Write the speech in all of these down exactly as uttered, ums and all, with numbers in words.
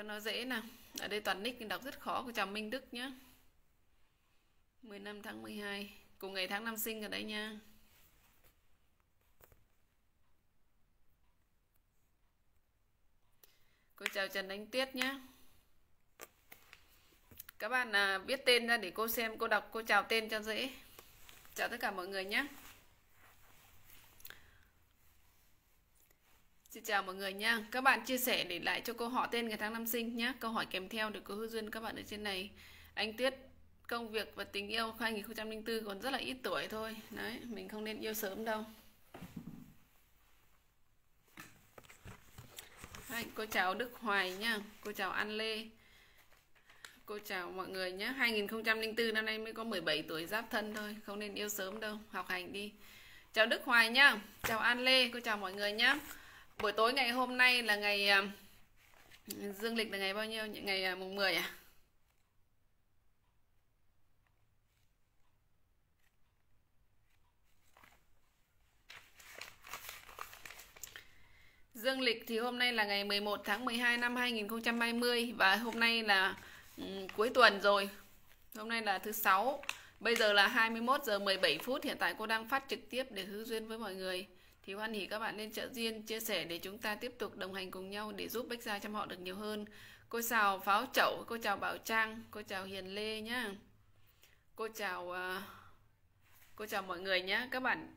cho nó dễ nào. Ở đây toàn nick đọc rất khó. Cô chào Minh Đức nhé. mười lăm tháng mười hai, cùng ngày tháng năm sinh ở đây nha. Cô chào Trần Ánh Tuyết nhé. Các bạn à, viết tên ra để cô xem, cô đọc, cô chào tên cho dễ. Chào tất cả mọi người nhé. Xin chào mọi người nha. Các bạn chia sẻ để lại cho cô họ tên ngày tháng năm sinh nhé. Câu hỏi kèm theo được cô hữu duyên các bạn ở trên này. Anh Tuyết, công việc và tình yêu hai nghìn không trăm lẻ bốn còn rất là ít tuổi thôi. Đấy, mình không nên yêu sớm đâu. Đấy, cô chào Đức Hoài nhá. Cô chào An Lê. Cô chào mọi người nhé. hai nghìn không trăm lẻ bốn năm nay mới có mười bảy tuổi giáp thân thôi. Không nên yêu sớm đâu. Học hành đi. Chào Đức Hoài nhá. Chào An Lê. Cô chào mọi người nhé. Buổi tối ngày hôm nay là ngày uh, dương lịch là ngày bao nhiêu? Ngày uh, mùng mười à? Dương lịch thì hôm nay là ngày mười một tháng mười hai năm hai nghìn không trăm hai mươi. Và hôm nay là um, cuối tuần rồi. Hôm nay là thứ sáu. Bây giờ là hai mươi mốt giờ mười bảy phút. Hiện tại cô đang phát trực tiếp để hữu duyên với mọi người. Thì hoan hỉ các bạn lên trợ duyên, chia sẻ để chúng ta tiếp tục đồng hành cùng nhau để giúp Bách Gia chăm họ được nhiều hơn. Cô chào Pháo Chậu, cô chào Bảo Trang, cô chào Hiền Lê nhá. Cô chào uh, cô chào mọi người nhé. Các bạn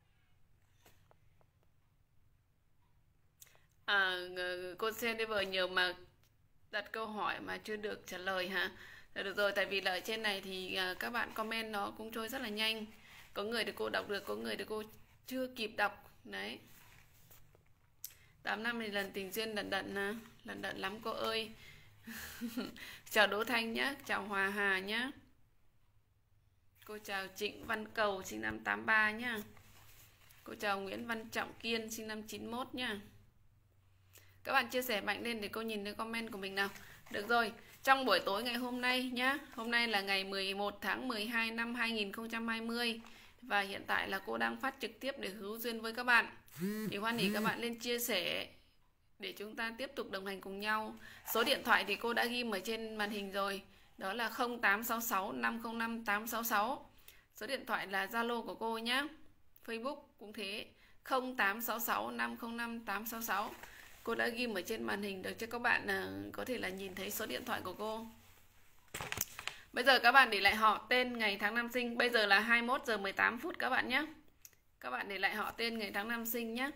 à, cô xem đi vợ nhiều mà đặt câu hỏi mà chưa được trả lời hả? Được rồi, tại vì là ở trên này thì uh, các bạn comment nó cũng trôi rất là nhanh. Có người thì cô đọc được, có người thì cô chưa kịp đọc. Đấy, tám năm thì lần tình duyên lần đận à. Lần đận lắm cô ơi. Chào Đỗ Thanh nhé. Chào Hòa Hà nhé. Cô chào Trịnh Văn Cầu sinh năm tám ba nhá. Cô chào Nguyễn Văn Trọng Kiên sinh năm chín mốt nhá. Các bạn chia sẻ mạnh lên để cô nhìn thấy comment của mình nào. Được rồi, trong buổi tối ngày hôm nay nhá. Hôm nay là ngày mười một tháng mười hai năm hai nghìn không trăm hai mươi. Và hiện tại là cô đang phát trực tiếp để hữu duyên với các bạn. Thì hoan hỉ các bạn lên chia sẻ để chúng ta tiếp tục đồng hành cùng nhau. Số điện thoại thì cô đã ghi ở trên màn hình rồi. Đó là không tám sáu sáu năm không năm tám sáu sáu. Số điện thoại là Zalo của cô nhé. Facebook cũng thế, không tám sáu sáu năm không năm tám sáu sáu. Cô đã ghi ở trên màn hình được cho các bạn có thể là nhìn thấy số điện thoại của cô. Bây giờ các bạn để lại họ tên ngày tháng năm sinh. Bây giờ là hai mươi mốt giờ mười tám phút các bạn nhé. Các bạn để lại họ tên ngày tháng năm sinh nhé.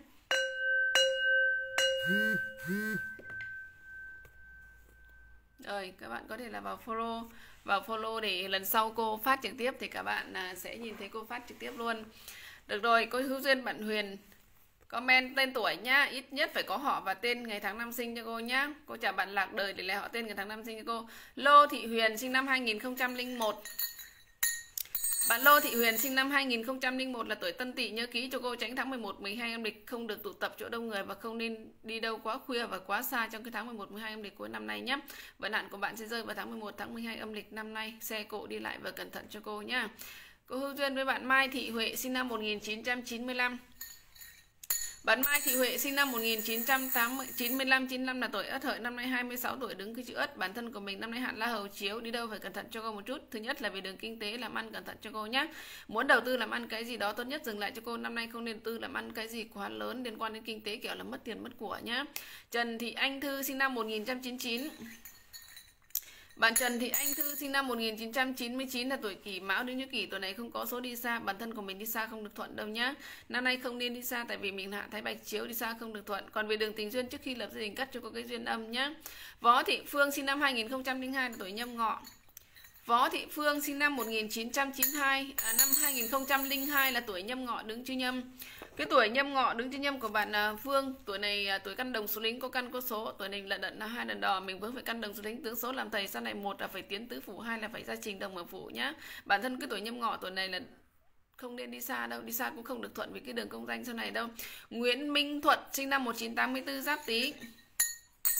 Rồi các bạn có thể là vào follow, vào follow để lần sau cô phát trực tiếp thì các bạn sẽ nhìn thấy cô phát trực tiếp luôn. Được rồi, cô hữu duyên bạn Huyền comment tên tuổi nhá, ít nhất phải có họ và tên ngày tháng năm sinh cho cô nhá. Cô chào bạn Lạc Đời để lại họ tên ngày tháng năm sinh cho cô. Lô Thị Huyền sinh năm hai nghìn không trăm lẻ một. Bạn Lô Thị Huyền sinh năm hai nghìn không trăm lẻ một là tuổi Tân Tỵ, nhớ ký cho cô tránh tháng mười một mười hai âm lịch, không được tụ tập chỗ đông người và không nên đi đâu quá khuya và quá xa trong cái tháng mười một mười hai âm lịch cuối năm nay nhé. Vận hạn của bạn sẽ rơi vào tháng mười một tháng mười hai âm lịch năm nay. Xe cộ đi lại và cẩn thận cho cô nhá. Cô hữu duyên với bạn Mai Thị Huệ sinh năm một nghìn chín trăm chín mươi lăm. Bạn Mai Thị Huệ sinh năm một nghìn chín trăm chín mươi lăm, chín mươi lăm là tuổi Ất Hợi, năm nay hai mươi sáu tuổi, đứng cái chữ Ất. Bản thân của mình năm nay hạn La Hầu chiếu, đi đâu phải cẩn thận cho cô một chút. Thứ nhất là về đường kinh tế làm ăn cẩn thận cho cô nhé. Muốn đầu tư làm ăn cái gì đó tốt nhất dừng lại cho cô. Năm nay không nên tư làm ăn cái gì quá lớn liên quan đến kinh tế kiểu là mất tiền mất của nhé. Trần Thị Anh Thư sinh năm một nghìn chín trăm chín mươi chín. Bạn Trần Thị Anh Thư sinh năm một nghìn chín trăm chín mươi chín là tuổi Kỷ Mão, đứng như Kỷ, tuổi này không có số đi xa, bản thân của mình đi xa không được thuận đâu nhá. Năm nay không nên đi xa tại vì mình hạ Thái Bạch chiếu, đi xa không được thuận. Còn về đường tình duyên trước khi lập gia đình cắt cho cô cái duyên âm nhá. Võ Thị Phương sinh năm hai nghìn không trăm lẻ hai là tuổi Nhâm Ngọ. Võ Thị Phương sinh năm một nghìn chín trăm chín mươi hai, à, năm hai nghìn không trăm lẻ hai là tuổi Nhâm Ngọ, đứng chữ Nhâm. Cái tuổi Nhâm Ngọ đứng chữ Nhâm của bạn uh, Phương, tuổi này uh, tuổi căn đồng số lính, có căn có số, tuổi này là đận là hai lần đò, mình vẫn phải căn đồng số lính tướng số làm thầy, sau này một là phải tiến tứ phủ, hai là phải gia trình đồng ở phủ nhá. Bản thân cái tuổi Nhâm Ngọ tuổi này là không nên đi xa đâu, đi xa cũng không được thuận vì cái đường công danh sau này đâu. Nguyễn Minh Thuận sinh năm một nghìn chín trăm tám mươi tư, Giáp Tý.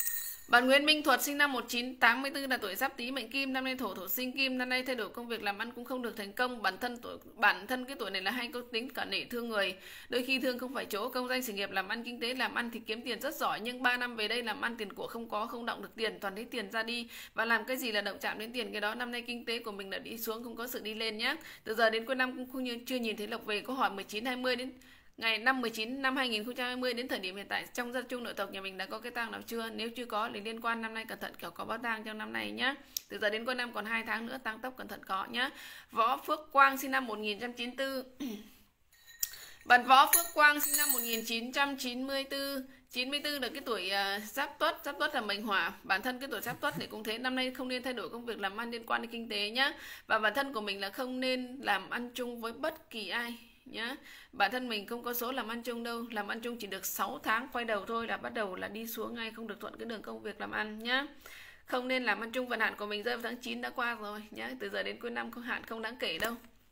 Bạn Nguyễn Minh Thuật sinh năm một nghìn chín trăm tám mươi tư là tuổi Giáp Tý mệnh Kim, năm nay thổ thổ sinh Kim, năm nay thay đổi công việc làm ăn cũng không được thành công. Bản thân tuổi bản thân cái tuổi này là hay có tính cả nể thương người, đôi khi thương không phải chỗ. Công danh sự nghiệp làm ăn kinh tế làm ăn thì kiếm tiền rất giỏi, nhưng ba năm về đây làm ăn tiền của không có, không động được tiền, toàn thấy tiền ra đi và làm cái gì là động chạm đến tiền cái đó. Năm nay kinh tế của mình là đi xuống, không có sự đi lên nhé. Từ giờ đến cuối năm cũng không như, chưa nhìn thấy lộc về. Câu hỏi mười chín hai mươi đến ngày năm mười chín năm hai nghìn không trăm hai mươi đến thời điểm hiện tại trong gia chung nội tộc nhà mình đã có cái tang nào chưa? Nếu chưa có thì liên quan năm nay cẩn thận kiểu có báo tang trong năm này nhé. Từ giờ đến cuối năm còn hai tháng nữa tăng tốc cẩn thận có nhé. Võ Phước Quang sinh năm một nghìn chín trăm chín mươi tư. Bạn Võ Phước Quang sinh năm một nghìn chín trăm chín mươi tư. chín mươi tư là cái tuổi uh, Giáp Tuất, Giáp Tuất là mệnh hỏa. Bản thân cái tuổi Giáp Tuất thì cũng thế, năm nay không nên thay đổi công việc làm ăn liên quan đến kinh tế nhé. Và bản thân của mình là không nên làm ăn chung với bất kỳ ai nhá. Bản thân mình không có số làm ăn chung đâu, làm ăn chung chỉ được sáu tháng quay đầu thôi là bắt đầu là đi xuống ngay, không được thuận cái đường công việc làm ăn nhá. Không nên làm ăn chung. Vận hạn của mình rơi vào tháng chín đã qua rồi nhá. Từ giờ đến cuối năm không hạn không đáng kể đâu.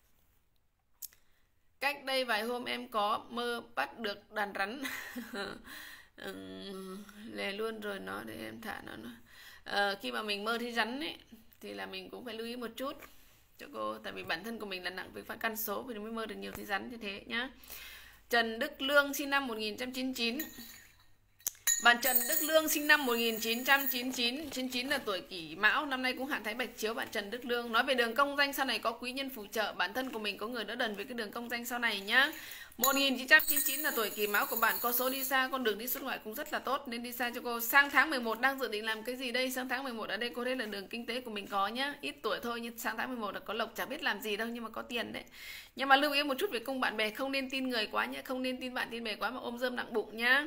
Cách đây vài hôm em có mơ bắt được đàn rắn. ừ, lè luôn rồi nó để em thả nó. À, khi mà mình mơ thấy rắn ấy thì là mình cũng phải lưu ý một chút cho cô, tại vì bản thân của mình là nặng về phản căn số vì mới mơ được nhiều thấy rắn như thế nhá. Trần Đức Lương sinh năm một nghìn chín trăm chín mươi chín. Bạn Trần Đức Lương sinh năm một nghìn chín trăm chín mươi chín, chín mươi chín là tuổi Kỷ Mão, năm nay cũng hạn Thái Bạch chiếu. Bạn Trần Đức Lương nói về đường công danh sau này có quý nhân phù trợ, bản thân của mình có người đỡ đần về cái đường công danh sau này nhá. một nghìn chín trăm chín mươi chín là tuổi Kỷ Mão của bạn, có số đi xa, con đường đi xuất ngoại cũng rất là tốt nên đi xa cho cô. Sang tháng mười một đang dự định làm cái gì đây? Sang tháng mười một ở đây cô thấy là đường kinh tế của mình có nhá, ít tuổi thôi nhưng sang tháng mười một là có lộc, chả biết làm gì đâu nhưng mà có tiền đấy. Nhưng mà lưu ý một chút về cung bạn bè, không nên tin người quá nhá, không nên tin bạn tin bè quá mà ôm rơm nặng bụng nhá.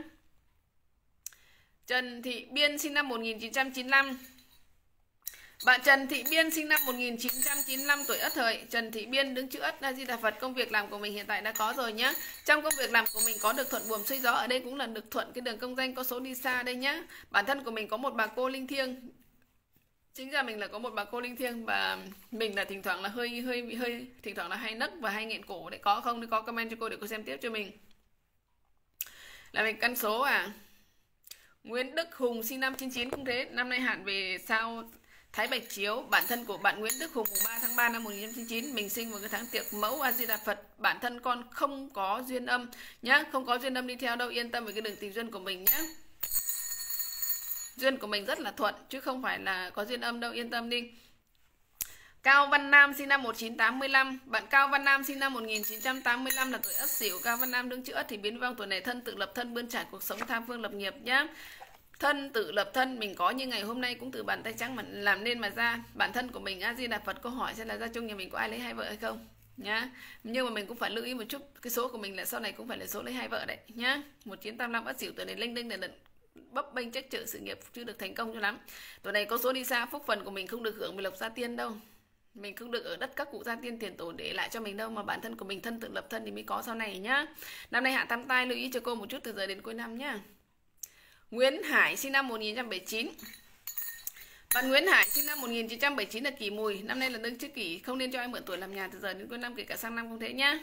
Trần Thị Biên sinh năm một nghìn chín trăm chín mươi lăm. Bạn Trần Thị Biên sinh năm một nghìn chín trăm chín mươi lăm tuổi Ất Hợi. Trần Thị Biên đứng chữ Ất, A Di Đà Phật. Công việc làm của mình hiện tại đã có rồi nhá. Trong công việc làm của mình có được thuận buồm xuôi gió, ở đây cũng là được thuận cái đường công danh, có số đi xa đây nhá. Bản thân của mình có một bà cô linh thiêng. Chính ra mình là có một bà cô linh thiêng và mình là thỉnh thoảng là hơi hơi hơi thỉnh thoảng là hay nấc và hay nghẹn cổ đấy, có không thì có comment cho cô để cô xem tiếp cho mình. Là mình căn số à. Nguyễn Đức Hùng sinh năm chín mươi chín cũng thế, năm nay hạn về sao Thái Bạch chiếu. Bản thân của bạn Nguyễn Đức Hùng mùng ba tháng ba năm một nghìn chín trăm chín mươi chín, mình sinh vào cái tháng tiệc mẫu, A Di Đà Phật. Bản thân con không có duyên âm nhá, không có duyên âm đi theo đâu, yên tâm về cái đường tình duyên của mình nhá. Duyên của mình rất là thuận chứ không phải là có duyên âm đâu, yên tâm đi. Cao Văn Nam sinh năm một nghìn chín trăm tám mươi lăm. Bạn Cao Văn Nam sinh năm một nghìn chín trăm tám mươi lăm là tuổi Ất Sửu. Cao Văn Nam đứng chữ Ất thì biến vong, tuổi này thân tự lập thân, bươn trải cuộc sống, tham phương lập nghiệp nhá. Thân tự lập thân mình có như ngày hôm nay cũng từ bàn tay trắng mà làm nên mà ra. Bản thân của mình A Di Đà Phật, câu hỏi xem là gia chung nhà mình có ai lấy hai vợ hay không nhá. Nhưng mà mình cũng phải lưu ý một chút, cái số của mình là sau này cũng phải là số lấy hai vợ đấy nhá. một nghìn chín trăm tám mươi lăm Ất Sửu, tuổi này linh đinh là bấp bênh trách trở sự nghiệp chưa được thành công cho lắm. Tuổi này có số đi xa, phúc phần của mình không được hưởng về lộc gia tiên đâu. Mình không được ở đất các cụ gia tiên tiền tổ để lại cho mình đâu, mà bản thân của mình thân tự lập thân thì mới có sau này nhá. Năm nay hạ tam tai, lưu ý cho cô một chút từ giờ đến cuối năm nhá. Nguyễn Hải sinh năm một nghìn chín trăm bảy mươi chín. Bạn Nguyễn Hải sinh năm một nghìn chín trăm bảy mươi chín là Kỷ Mùi, năm nay là đương chữ Kỷ, không nên cho ai mượn tuổi làm nhà từ giờ đến cuối năm, kể cả sang năm không thế nhá.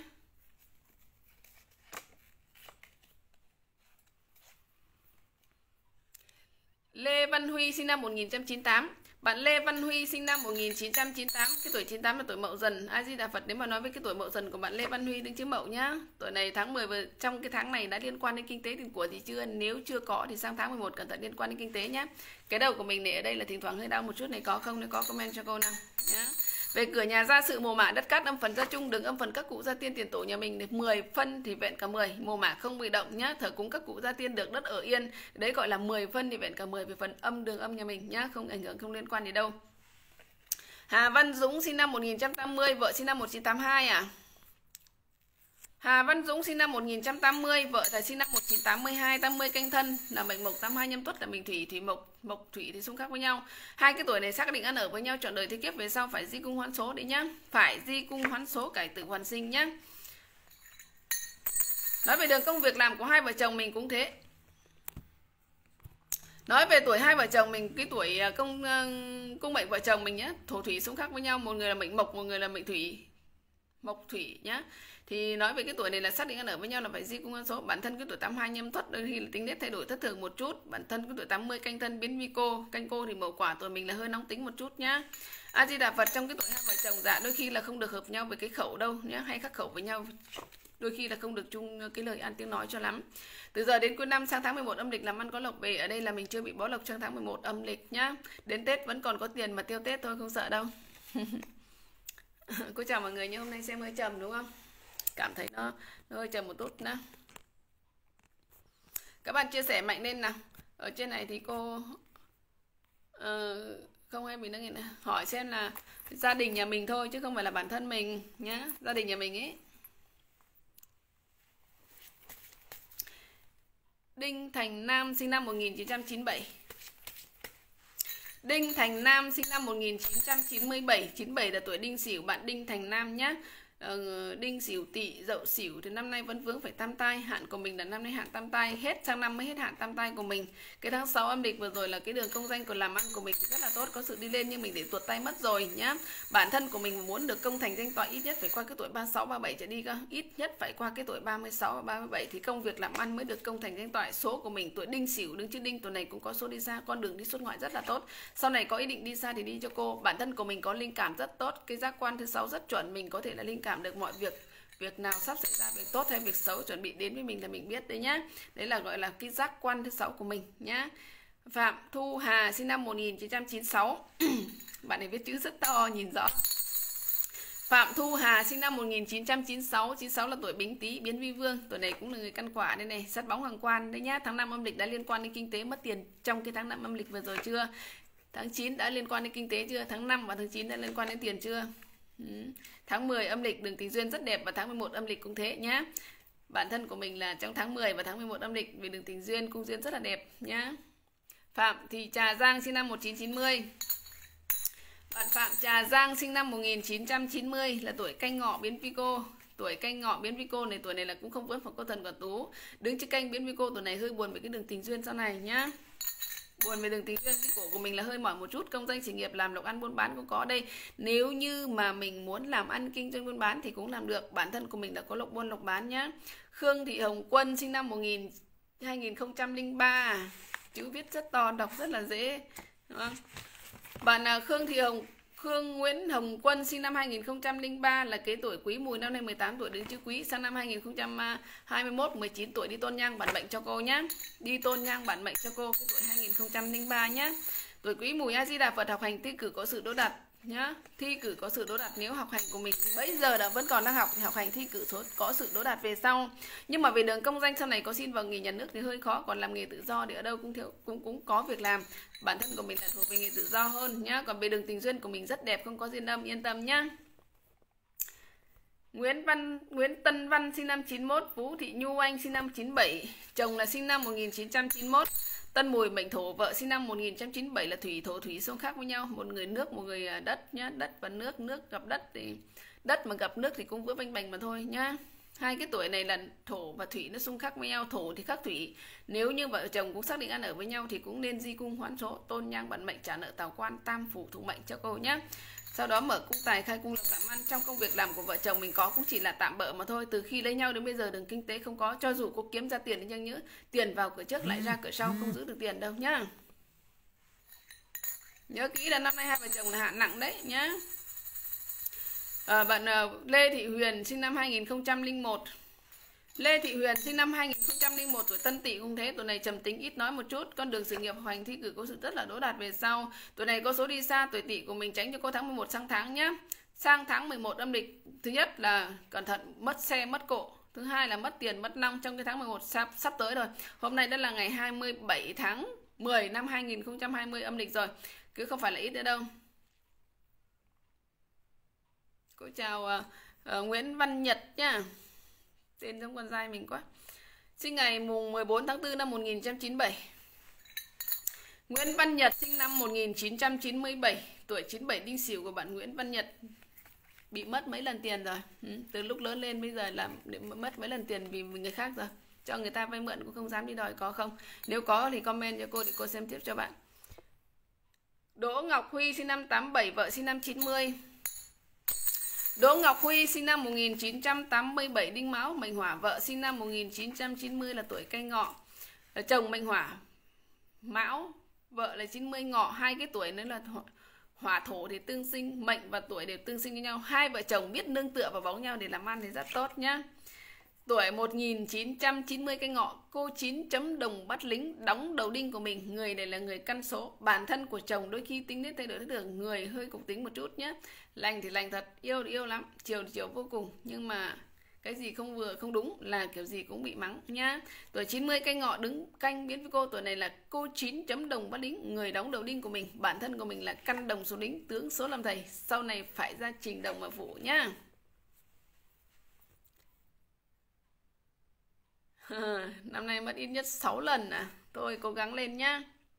Lê Văn Huy sinh năm một nghìn chín trăm chín mươi tám. Bạn Lê Văn Huy sinh năm một nghìn chín trăm chín mươi tám, cái tuổi chín mươi tám là tuổi Mậu Dần. A Di Đà Phật, nếu mà nói với cái tuổi Mậu Dần của bạn Lê Văn Huy đứng chữ Mậu nhá. Tuổi này tháng mười vừa, trong cái tháng này đã liên quan đến kinh tế tiền của gì chưa? Nếu chưa có thì sang tháng mười một cẩn thận liên quan đến kinh tế nhá. Cái đầu của mình này ở đây là thỉnh thoảng hơi đau một chút này, có không? Nếu có comment cho cô nào nhá. Về cửa nhà gia sự mồ mả đất cát âm phần gia chung, đường âm phần các cụ gia tiên tiền tổ nhà mình được mười phân thì vẹn cả mười, mồ mả không bị động nhá. Thờ cúng các cụ gia tiên được đất ở yên, đấy gọi là mười phân thì vẹn cả mười về phần âm đường âm nhà mình nhá, không ảnh hưởng không liên quan gì đâu. Hà Văn Dũng sinh năm một nghìn chín trăm tám mươi, vợ sinh năm một nghìn chín trăm tám mươi hai à? Hà Văn Dũng sinh năm một nghìn chín trăm tám mươi, vợ là sinh năm một nghìn chín trăm tám mươi hai, tám mươi Canh Thân là mệnh mộc, tám mươi hai nhâm Tuất là mình thủy, thủy mộc, mộc thủy thì xung khắc với nhau. Hai cái tuổi này xác định ăn ở với nhau trọn đời thế kiếp về sau, phải di cung hoán số đấy nhá, phải di cung hoán số cải tử hoàn sinh nhá. Nói về đường công việc làm của hai vợ chồng mình cũng thế. Nói về tuổi hai vợ chồng mình, cái tuổi công cung mệnh vợ chồng mình nhá, thổ thủy xung khắc với nhau, một người là mệnh mộc, một người là mệnh thủy, mộc thủy nhá. Thì nói về cái tuổi này là xác định ăn ở với nhau là phải di cung ăn số. Bản thân cái tuổi tám mươi hai nhâm Tuất đôi khi là tính nết thay đổi thất thường một chút. Bản thân cái tuổi tám mươi canh Thân biến vi cô, canh cô thì mậu Quả, tuổi mình là hơi nóng tính một chút nhá. A Di Đà Phật, trong cái tuổi hai vợ chồng dạ đôi khi là không được hợp nhau về cái khẩu đâu nhá, hay khắc khẩu với nhau, đôi khi là không được chung cái lời ăn tiếng nói cho lắm. Từ giờ đến cuối năm sang tháng mười một âm lịch làm ăn có lộc về, ở đây là mình chưa bị bó lộc trong tháng mười một âm lịch nhá. Đến Tết vẫn còn có tiền mà tiêu Tết thôi, không sợ đâu. Cô chào mọi người nhé, hôm nay xem hơi trầm đúng không? Cảm thấy nó, nó hơi trầm một chút nữa. Các bạn chia sẻ mạnh lên nào. Ở trên này thì cô uh, không ai bị nữa nè. Hỏi xem là gia đình nhà mình thôi chứ không phải là bản thân mình nhá, gia đình nhà mình ấy. Đinh Thành Nam sinh năm một nghìn chín trăm chín mươi bảy. Đinh Thành Nam sinh năm một nghìn chín trăm chín mươi bảy, chín mươi bảy là tuổi Đinh Sửu, bạn Đinh Thành Nam nhé. Ờ, Đinh Sửu Tỵ Dậu Sửu thì năm nay vẫn vướng phải tam tai, hạn của mình là năm nay hạn tam tai, hết sang năm mới hết hạn tam tai của mình. Cái tháng sáu âm lịch vừa rồi là cái đường công danh của làm ăn của mình thì rất là tốt, có sự đi lên, nhưng mình để tuột tay mất rồi nhá. Bản thân của mình muốn được công thành danh toại ít nhất phải qua cái tuổi ba mươi sáu, ba mươi bảy trở đi cơ, ít nhất phải qua cái tuổi ba mươi sáu, ba mươi bảy thì công việc làm ăn mới được công thành danh toại. Số của mình tuổi Đinh Sửu đứng chữ Đinh, tuổi này cũng có số đi xa, con đường đi xuất ngoại rất là tốt. Sau này có ý định đi xa thì đi cho cô. Bản thân của mình có linh cảm rất tốt, cái giác quan thứ sáu rất chuẩn, mình có thể là linh cảm được mọi việc, việc nào sắp xảy ra, việc tốt hay việc xấu chuẩn bị đến với mình là mình biết đấy nhá. Đấy là gọi là cái giác quan thứ sáu của mình nhá. Phạm Thu Hà sinh năm một nghìn chín trăm chín mươi sáu. Bạn này viết chữ rất to nhìn rõ. Phạm Thu Hà sinh năm một nghìn chín trăm chín mươi sáu, chín mươi sáu là tuổi Bính Tý biến vi vương, tuổi này cũng là người căn quả đây này, sát bóng hoàng quan đấy nhá. Tháng năm âm lịch đã liên quan đến kinh tế mất tiền trong cái tháng năm âm lịch vừa rồi chưa? Tháng chín đã liên quan đến kinh tế chưa? Tháng năm và tháng chín đã liên quan đến tiền chưa? Ừ. Tháng mười âm lịch đường tình duyên rất đẹp, và tháng mười một âm lịch cũng thế nhá. Bản thân của mình là trong tháng mười và tháng mười một âm lịch về đường tình duyên, cung duyên rất là đẹp nhá. Phạm Thị Trà Giang sinh năm một nghìn chín trăm chín mươi. Bạn Phạm Trà Giang sinh năm một nghìn chín trăm chín mươi là tuổi Canh Ngọ biến vi cô. Tuổi Canh Ngọ biến vi cô này, tuổi này là cũng không vướng vào cô thần quả tú. Đứng chữ Canh biến vi cô, tuổi này hơi buồn về cái đường tình duyên sau này nhá. Buồn về đường tình duyên, cái cổ của mình là hơi mỏi một chút, công danh sự nghiệp làm lộc ăn buôn bán cũng có đây. Nếu như mà mình muốn làm ăn kinh doanh buôn bán thì cũng làm được, bản thân của mình đã có lộc buôn lộc bán nhá. Khương Thị Hồng Quân sinh năm một nghìn hai nghìn không trăm lẻ ba. Chữ viết rất to, đọc rất là dễ đúng không? Bạn là Khương Thị Hồng Khương Nguyễn Hồng Quân sinh năm hai nghìn không trăm lẻ ba là cái tuổi Quý Mùi, năm nay mười tám tuổi đứng chữ Quý, sang năm hai nghìn không trăm hai mươi mốt mười chín tuổi đi tôn nhang bản mệnh cho cô nhá. Đi tôn nhang bản mệnh cho cô cái tuổi hai nghìn không trăm lẻ ba nhá. Tuổi Quý Mùi, A Di Đà Phật, học hành thi cử có sự đỗ đạt nhá. Thi cử có sự đỗ đạt, nếu học hành của mình bây giờ đã vẫn còn đang học, học hành thi cử số có sự đỗ đạt về sau. Nhưng mà về đường công danh sau này có xin vào nghề nhà nước thì hơi khó, còn làm nghề tự do thì ở đâu cũng thiếu, cũng cũng có việc làm. Bản thân của mình là thuộc về nghề tự do hơn nhá. Còn về đường tình duyên của mình rất đẹp, không có duyên âm, yên tâm nhá. Nguyễn Văn Nguyễn Tân Văn sinh năm chín mươi mốt, Vũ Thị Nhu Anh sinh năm chín mươi bảy, chồng là sinh năm một nghìn chín trăm chín mươi mốt. Tân Mùi mệnh Thổ, vợ sinh năm một nghìn chín trăm chín mươi bảy là thủy, thổ thủy xung khắc với nhau, một người nước, một người đất nhá. Đất và nước, nước gặp đất thì đất mà gặp nước thì cũng vỡ banh bành mà thôi nhá. Hai cái tuổi này là thổ và thủy nó xung khắc với nhau, thổ thì khắc thủy. Nếu như vợ chồng cũng xác định ăn ở với nhau thì cũng nên di cung hoán số, tôn nhang bản mệnh, trả nợ tào quan, tam phủ thủ mệnh cho cô nhé. Sau đó mở cung tài, khai cung lộc làm ăn. Trong công việc làm của vợ chồng mình có cũng chỉ là tạm bợ mà thôi. Từ khi lấy nhau đến bây giờ đường kinh tế không có, cho dù cô kiếm ra tiền thì nhưng nhớ tiền vào cửa trước lại ra cửa sau, không giữ được tiền đâu nhá. Nhớ kỹ là năm nay hai vợ chồng là hạn nặng đấy nhá. À, bạn uh, Lê Thị Huyền sinh năm hai nghìn không trăm lẻ một. Lê Thị Huyền sinh năm hai nghìn không trăm lẻ một, tuổi Tân Tỵ cũng thế, tuổi này trầm tính ít nói một chút, con đường sự nghiệp hoành thi cử có sự rất là đỗ đạt về sau. Tuổi này có số đi xa, tuổi Tỵ của mình tránh cho cô tháng mười một sang tháng nhá. Sang tháng mười một âm lịch, thứ nhất là cẩn thận mất xe mất cộ, thứ hai là mất tiền mất long trong cái tháng mười một sắp sắp tới rồi. Hôm nay đã là ngày hai mươi bảy tháng mười năm hai nghìn không trăm hai mươi âm lịch rồi, cứ không phải là ít nữa đâu. Cô chào uh, uh, Nguyễn Văn Nhật nhá. Tên giống con trai mình quá. Sinh ngày mùng mười bốn tháng tư năm một nghìn chín trăm chín mươi bảy. Nguyễn Văn Nhật sinh năm một nghìn chín trăm chín mươi bảy, tuổi chín mươi bảy Đinh Sửu của bạn Nguyễn Văn Nhật. Bị mất mấy lần tiền rồi. Ừ, từ lúc lớn lên bây giờ là mất mấy lần tiền vì người khác rồi. Cho người ta vay mượn cũng không dám đi đòi, có không? Nếu có thì comment cho cô để cô xem tiếp cho bạn. Đỗ Ngọc Huy sinh năm tám mươi bảy, vợ sinh năm chín mươi. Đỗ Ngọc Huy sinh năm một nghìn chín trăm tám mươi bảy đinh Mão mệnh Hỏa, vợ sinh năm một nghìn chín trăm chín mươi là tuổi Canh Ngọ. Chồng mệnh Hỏa Mão, vợ là chín mươi Ngọ, hai cái tuổi nữa là hỏa thổ thì tương sinh, mệnh và tuổi đều tương sinh với nhau. Hai vợ chồng biết nương tựa vào bóng nhau để làm ăn thì rất tốt nhá. Tuổi một nghìn chín trăm chín mươi Canh Ngọ, cô chín chấm đồng bắt lính, đóng đầu đinh của mình. Người này là người căn số. Bản thân của chồng đôi khi tính đến thay đổi thất thường, người hơi cục tính một chút nhé. Lành thì lành thật, yêu thì yêu lắm, chiều thì chiều vô cùng. Nhưng mà cái gì không vừa không đúng là kiểu gì cũng bị mắng nhá. Tuổi chín mươi Canh Ngọ đứng canh biến với cô. Tuổi này là cô chín chấm đồng bắt lính, người đóng đầu đinh của mình. Bản thân của mình là căn đồng số lính, tướng số làm thầy. Sau này phải ra trình đồng mà phụ nhá. Năm nay mất ít nhất sáu lần à. Tôi cố gắng lên nhá.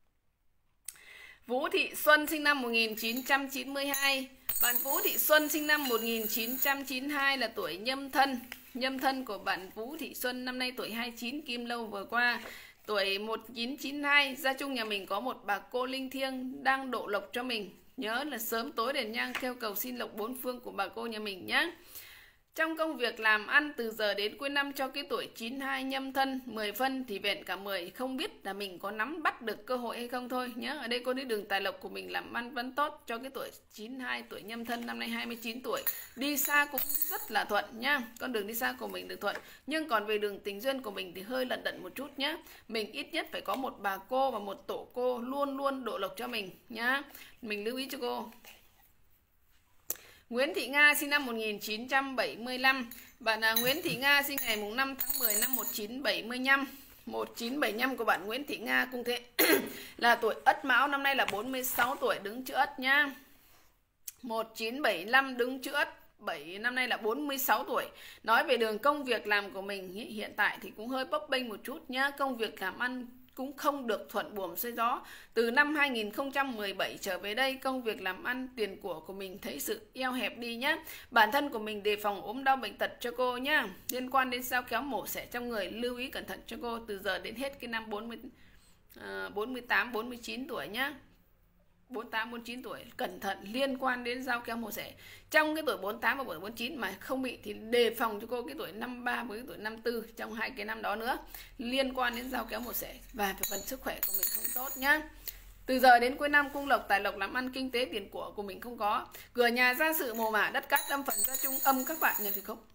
Vũ Thị Xuân sinh năm một nghìn chín trăm chín mươi hai. Bạn Vũ Thị Xuân sinh năm một nghìn chín trăm chín mươi hai là tuổi Nhâm Thân. Nhâm Thân của bạn Vũ Thị Xuân năm nay tuổi hai mươi chín, Kim Lâu vừa qua. Tuổi một nghìn chín trăm chín mươi hai, gia chung nhà mình có một bà cô linh thiêng đang độ lộc cho mình. Nhớ là sớm tối đèn nhang kêu cầu xin lộc bốn phương của bà cô nhà mình nhé. Trong công việc làm ăn từ giờ đến cuối năm cho cái tuổi chín mươi hai Nhâm Thân mười phân thì vẹn cả mười, không biết là mình có nắm bắt được cơ hội hay không thôi nhớ. Ở đây cô đi đường tài lộc của mình làm ăn vẫn tốt cho cái tuổi chín mươi hai, tuổi Nhâm Thân năm nay hai mươi chín tuổi. Đi xa cũng rất là thuận nhá. Con đường đi xa của mình được thuận. Nhưng còn về đường tình duyên của mình thì hơi lận đận một chút nhá. Mình ít nhất phải có một bà cô và một tổ cô luôn luôn độ lộc cho mình nhá. Mình lưu ý cho cô. Nguyễn Thị Nga sinh năm một nghìn chín trăm bảy mươi lăm. Bạn là Nguyễn Thị Nga sinh ngày năm tháng mười năm một nghìn chín trăm bảy mươi lăm. một nghìn chín trăm bảy mươi lăm của bạn Nguyễn Thị Nga cũng thế. Là tuổi Ất Mão, năm nay là bốn mươi sáu tuổi, đứng chữ Ất nhá. một nghìn chín trăm bảy mươi lăm đứng chữ Ất, bảy năm nay là bốn mươi sáu tuổi. Nói về đường công việc làm của mình hiện tại thì cũng hơi bấp bênh một chút nhá. Công việc làm ăn cũng không được thuận buồm xuôi gió. Từ năm hai nghìn không trăm mười bảy trở về đây, công việc làm ăn, tiền của của mình thấy sự eo hẹp đi nhá. Bản thân của mình đề phòng ốm đau bệnh tật cho cô nhá. Liên quan đến sao kéo mổ xẻ trong người, lưu ý cẩn thận cho cô từ giờ đến hết cái năm bốn mươi, uh, bốn mươi tám, bốn mươi chín tuổi nhá. bốn mươi tám, bốn mươi chín tuổi cẩn thận liên quan đến dao kéo mổ xẻ. Trong cái tuổi bốn mươi tám và tuổi bốn mươi chín mà không bị thì đề phòng cho cô cái tuổi năm mươi ba với cái tuổi năm mươi tư, trong hai cái năm đó nữa liên quan đến dao kéo mổ xẻ và phần sức khỏe của mình không tốt nhá. Từ giờ đến cuối năm cung lộc tài lộc làm ăn kinh tế tiền của của mình không có. Cửa nhà gia sự mồ mả đất cát âm phần gia chung âm các bạn nhà thì không.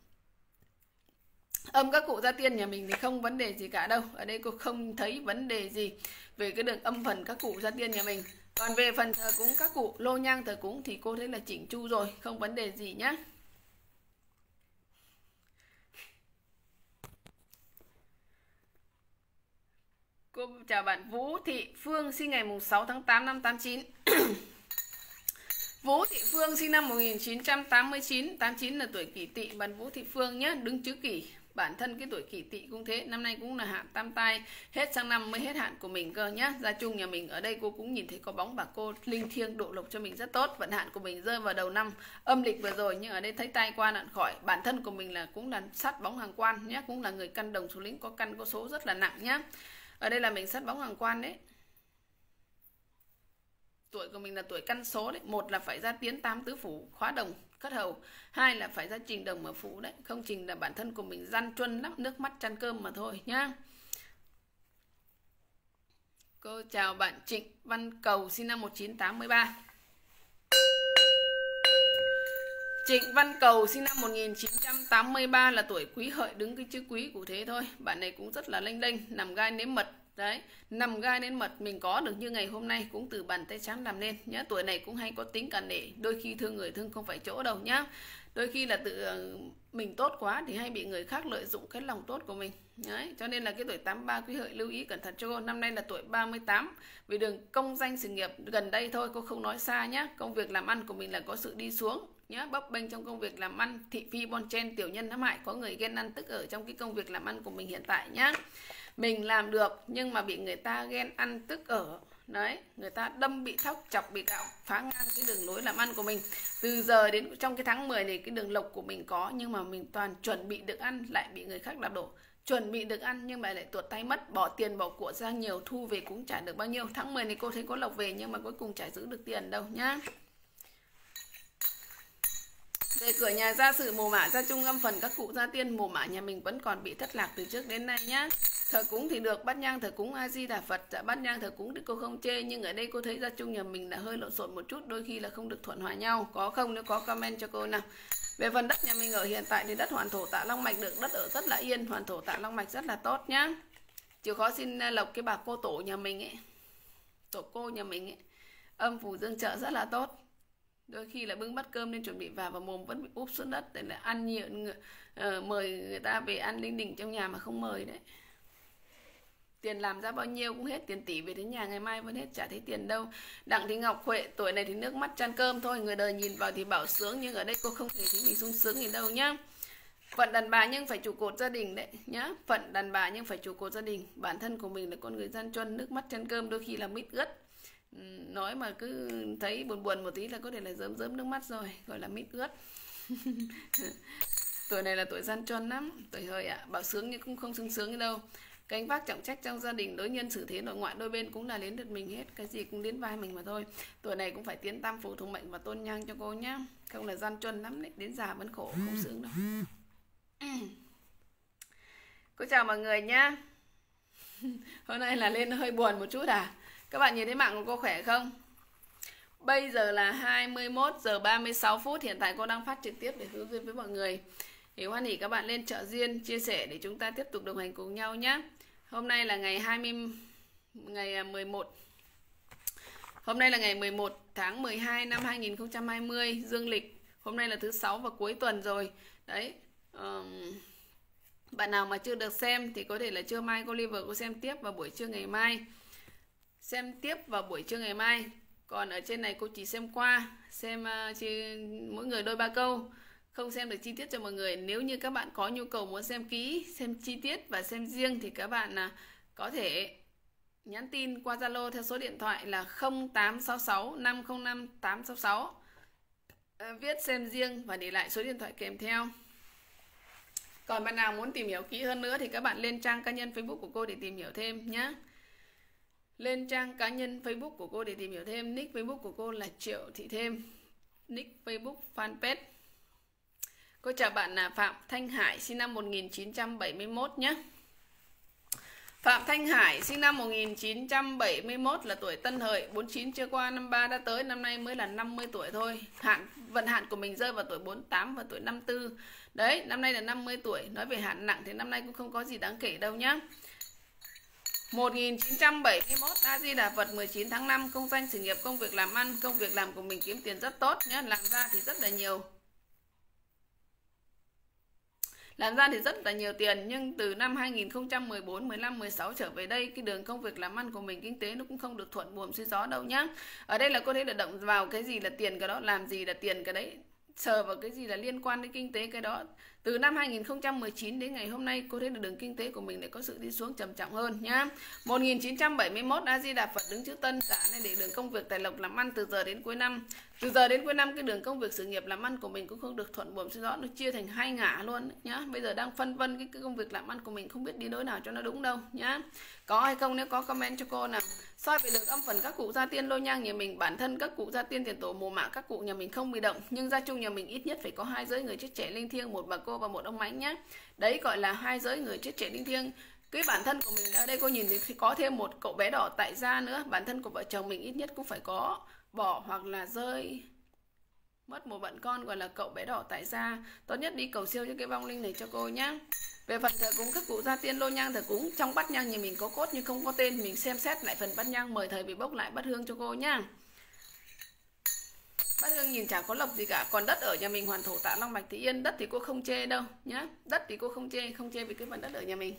Âm các cụ gia tiên nhà mình thì không vấn đề gì cả đâu. Ở đây cô không thấy vấn đề gì về cái đường âm phần các cụ gia tiên nhà mình. Còn về phần thờ cúng các cụ, lô nhang thờ cúng thì cô thấy là chỉnh chu rồi, không vấn đề gì nhá. Cô chào bạn Vũ Thị Phương sinh ngày sáu tháng tám năm tám mươi chín. Vũ Thị Phương sinh năm một nghìn chín trăm tám mươi chín, tám mươi chín là tuổi Kỷ Tỵ, bạn Vũ Thị Phương nhé, đứng chữ Kỷ. Bản thân cái tuổi Kỷ Tỵ cũng thế, năm nay cũng là hạn tam tai, hết sang năm mới hết hạn của mình cơ nhá. Gia chung nhà mình ở đây cô cũng nhìn thấy có bóng bà cô linh thiêng độ lộc cho mình rất tốt. Vận hạn của mình rơi vào đầu năm âm lịch vừa rồi, nhưng ở đây thấy tai qua nạn khỏi. Bản thân của mình là cũng là sát bóng hàng quan nhé, cũng là người căn đồng số lính, có căn có số rất là nặng nhá. Ở đây là mình sát bóng hàng quan đấy. Tuổi của mình là tuổi căn số đấy. Một là phải ra tiến tam tứ phủ khóa đồng cất hầu, hai là phải ra trình đồng ở phủ đấy. Không trình là bản thân của mình gian truân lắm, nước mắt chăn cơm mà thôi nhá. Cô chào bạn Trịnh Văn Cầu sinh năm một nghìn chín trăm tám mươi ba. Trịnh Văn Cầu sinh năm một nghìn chín trăm tám mươi ba là tuổi Quý Hợi, đứng cái chữ Quý cụ thế thôi. Bạn này cũng rất là lênh đênh, nằm gai nếm mật. Đấy, nằm gai nếm mật mình có được như ngày hôm nay cũng từ bàn tay trắng làm nên nhá. Tuổi này cũng hay có tính cả nể, đôi khi thương người thương không phải chỗ đâu nhá. Đôi khi là tự mình tốt quá thì hay bị người khác lợi dụng cái lòng tốt của mình. Đấy, cho nên là cái tuổi tám mươi ba Quý Hợi lưu ý cẩn thận cho cô. Năm nay là tuổi ba mươi tám. Vì đường công danh sự nghiệp gần đây thôi, cô không nói xa nhá. Công việc làm ăn của mình là có sự đi xuống nhá, bấp bênh trong công việc làm ăn, thị phi bon chen, tiểu nhân hãm hại, có người ghen ăn tức ở trong cái công việc làm ăn của mình hiện tại nhá. Mình làm được nhưng mà bị người ta ghen ăn tức ở. Đấy, người ta đâm bị thóc, chọc bị gạo, phá ngang cái đường lối làm ăn của mình. Từ giờ đến trong cái tháng mười này cái đường lộc của mình có, nhưng mà mình toàn chuẩn bị được ăn lại bị người khác đạp đổ. Chuẩn bị được ăn nhưng mà lại tuột tay mất, bỏ tiền bỏ của ra nhiều, thu về cũng trả được bao nhiêu. Tháng mười này cô thấy có lộc về nhưng mà cuối cùng chả giữ được tiền đâu nhá. Về cửa nhà gia sự mồ mả gia chung âm phần các cụ gia tiên, mồ mả nhà mình vẫn còn bị thất lạc từ trước đến nay nhá. Thờ cúng thì được, bát nhang thờ cúng A Di Đà Phật, dạ bát nhang thờ cúng thì cô không chê, nhưng ở đây cô thấy gia chung nhà mình là hơi lộn xộn một chút, đôi khi là không được thuận hòa nhau. Có không? Nếu có comment cho cô nào. Về phần đất nhà mình ở hiện tại thì đất Hoàn Thổ Tạ Long Mạch được, đất ở rất là yên, Hoàn Thổ Tạ Long Mạch rất là tốt nhá. Chịu khó xin lộc cái bà cô tổ nhà mình ấy, tổ cô nhà mình ấy, âm phủ dương trợ rất là tốt. Đôi khi là bưng bát cơm nên chuẩn bị vào và mồm vẫn bị úp xuống đất để là ăn nhiều, uh, mời người ta về ăn linh đình trong nhà mà không mời đấy. Tiền làm ra bao nhiêu cũng hết, tiền tỷ về đến nhà ngày mai vẫn hết, chả thấy tiền đâu. Đặng Thị Ngọc Huệ, tuổi này thì nước mắt chan cơm thôi, người đời nhìn vào thì bảo sướng, nhưng ở đây cô không thể thấy mình sung sướng gì đâu nhá. Phận đàn bà nhưng phải trụ cột gia đình đấy nhá. Phận đàn bà nhưng phải trụ cột gia đình. Bản thân của mình là con người gian truân, nước mắt chan cơm, đôi khi là mít ướt. Nói mà cứ thấy buồn buồn một tí là có thể là rớm rớm nước mắt rồi, gọi là mít ướt. Tuổi này là tuổi gian truân lắm, tuổi hời ạ, à. Bảo sướng nhưng cũng không sung sướng đâu. Gánh vác trọng trách trong gia đình, đối nhân xử thế nội ngoại đôi bên cũng là đến lượt mình hết, cái gì cũng đến vai mình mà thôi. Tuổi này cũng phải tiến tam phủ thuộc mệnh và tôn nhang cho cô nhá, không là gian truân lắm đấy, đến già vẫn khổ không sướng đâu. Cô chào mọi người nhá. Hôm nay là lên hơi buồn một chút à? Các bạn nhìn thấy mạng của cô khỏe không? Bây giờ là hai mươi mốt giờ ba mươi sáu phút, hiện tại cô đang phát trực tiếp để hướng duyên với mọi người. Thì hoan hỉ các bạn lên chợ duyên chia sẻ để chúng ta tiếp tục đồng hành cùng nhau nhé. Hôm nay là ngày hai mươi ngày mười một. Hôm nay là ngày mười một tháng mười hai năm hai nghìn không trăm hai mươi dương lịch. Hôm nay là thứ sáu và cuối tuần rồi. Đấy. Um, bạn nào mà chưa được xem thì có thể là trưa mai cô live cô xem tiếp vào buổi trưa ngày mai. Xem tiếp vào buổi trưa ngày mai. Còn ở trên này cô chỉ xem qua, xem uh, chỉ mỗi người đôi ba câu, không xem được chi tiết cho mọi người. Nếu như các bạn có nhu cầu muốn xem kỹ, xem chi tiết và xem riêng thì các bạn uh, có thể nhắn tin qua Zalo theo số điện thoại là không tám sáu sáu năm không năm tám sáu sáu. uh, Viết xem riêng và để lại số điện thoại kèm theo. Còn bạn nào muốn tìm hiểu kỹ hơn nữa thì các bạn lên trang cá nhân Facebook của cô để tìm hiểu thêm nhé. Lên trang cá nhân Facebook của cô để tìm hiểu thêm. Nick Facebook của cô là Triệu Thị Thêm, nick Facebook fanpage. Cô chào bạn là Phạm Thanh Hải, sinh năm một nghìn chín trăm bảy mươi mốt nhé. Phạm Thanh Hải sinh năm một nghìn chín trăm bảy mươi mốt là tuổi Tân Hợi, bốn mươi chín chưa qua, năm ba đã tới, năm nay mới là năm mươi tuổi thôi. Hạn vận hạn của mình rơi vào tuổi bốn mươi tám và tuổi năm mươi tư. Đấy, năm nay là năm mươi tuổi. Nói về hạn nặng thì năm nay cũng không có gì đáng kể đâu nhá. một nghìn chín trăm bảy mươi mốt A Di Đà Phật, mười chín tháng năm, công danh sự nghiệp, công việc làm ăn, công việc làm của mình kiếm tiền rất tốt nhé, làm ra thì rất là nhiều. Làm ra thì rất là nhiều tiền, nhưng từ năm hai nghìn không trăm mười bốn, mười lăm, mười sáu trở về đây, cái đường công việc làm ăn của mình, kinh tế nó cũng không được thuận buồm xuôi gió đâu nhá. Ở đây là cô thấy là động vào cái gì là tiền cái đó, làm gì là tiền cái đấy, sờ vào cái gì là liên quan đến kinh tế cái đó. Từ năm hai nghìn không trăm mười chín đến ngày hôm nay cô thấy được đường kinh tế của mình lại có sự đi xuống trầm trọng hơn nhá. một nghìn chín trăm bảy mươi mốt A Di Đà Phật, đứng chữ Tân, dạ nên để đường công việc tài lộc làm ăn từ giờ đến cuối năm. Từ giờ đến cuối năm cái đường công việc sự nghiệp làm ăn của mình cũng không được thuận buồm xuôi gió, nó chia thành hai ngả luôn nhá. Bây giờ đang phân vân cái, cái công việc làm ăn của mình, không biết đi đối nào cho nó đúng đâu nhá. Có hay không, nếu có comment cho cô nào. Soi về được âm phần các cụ gia tiên lôi nhang nhà mình, bản thân các cụ gia tiên tiền tổ mồ mả các cụ nhà mình không bị động, nhưng gia chung nhà mình ít nhất phải có hai giới người chết trẻ linh thiêng, một bà cô và một ông mãnh nhá. Đấy gọi là hai giới người chết trẻ linh thiêng. Cái bản thân của mình ở đây cô nhìn thì có thêm một cậu bé đỏ tại gia nữa, bản thân của vợ chồng mình ít nhất cũng phải có bỏ hoặc là rơi mất một bận con gọi là cậu bé đỏ tại gia. Tốt nhất đi cầu siêu cho cái vong linh này cho cô nhá. Về phần thờ cúng các cụ gia tiên lô nhang thờ cúng, trong bát nhang nhà mình có cốt nhưng không có tên, mình xem xét lại phần bát nhang, mời thầy về bốc lại bát hương cho cô nhá. Bát hương nhìn chả có lộc gì cả. Còn đất ở nhà mình Hoàn Thổ Tạ Long Mạch thì yên, đất thì cô không chê đâu nhá. Đất thì cô không chê, không chê về cái phần đất ở nhà mình.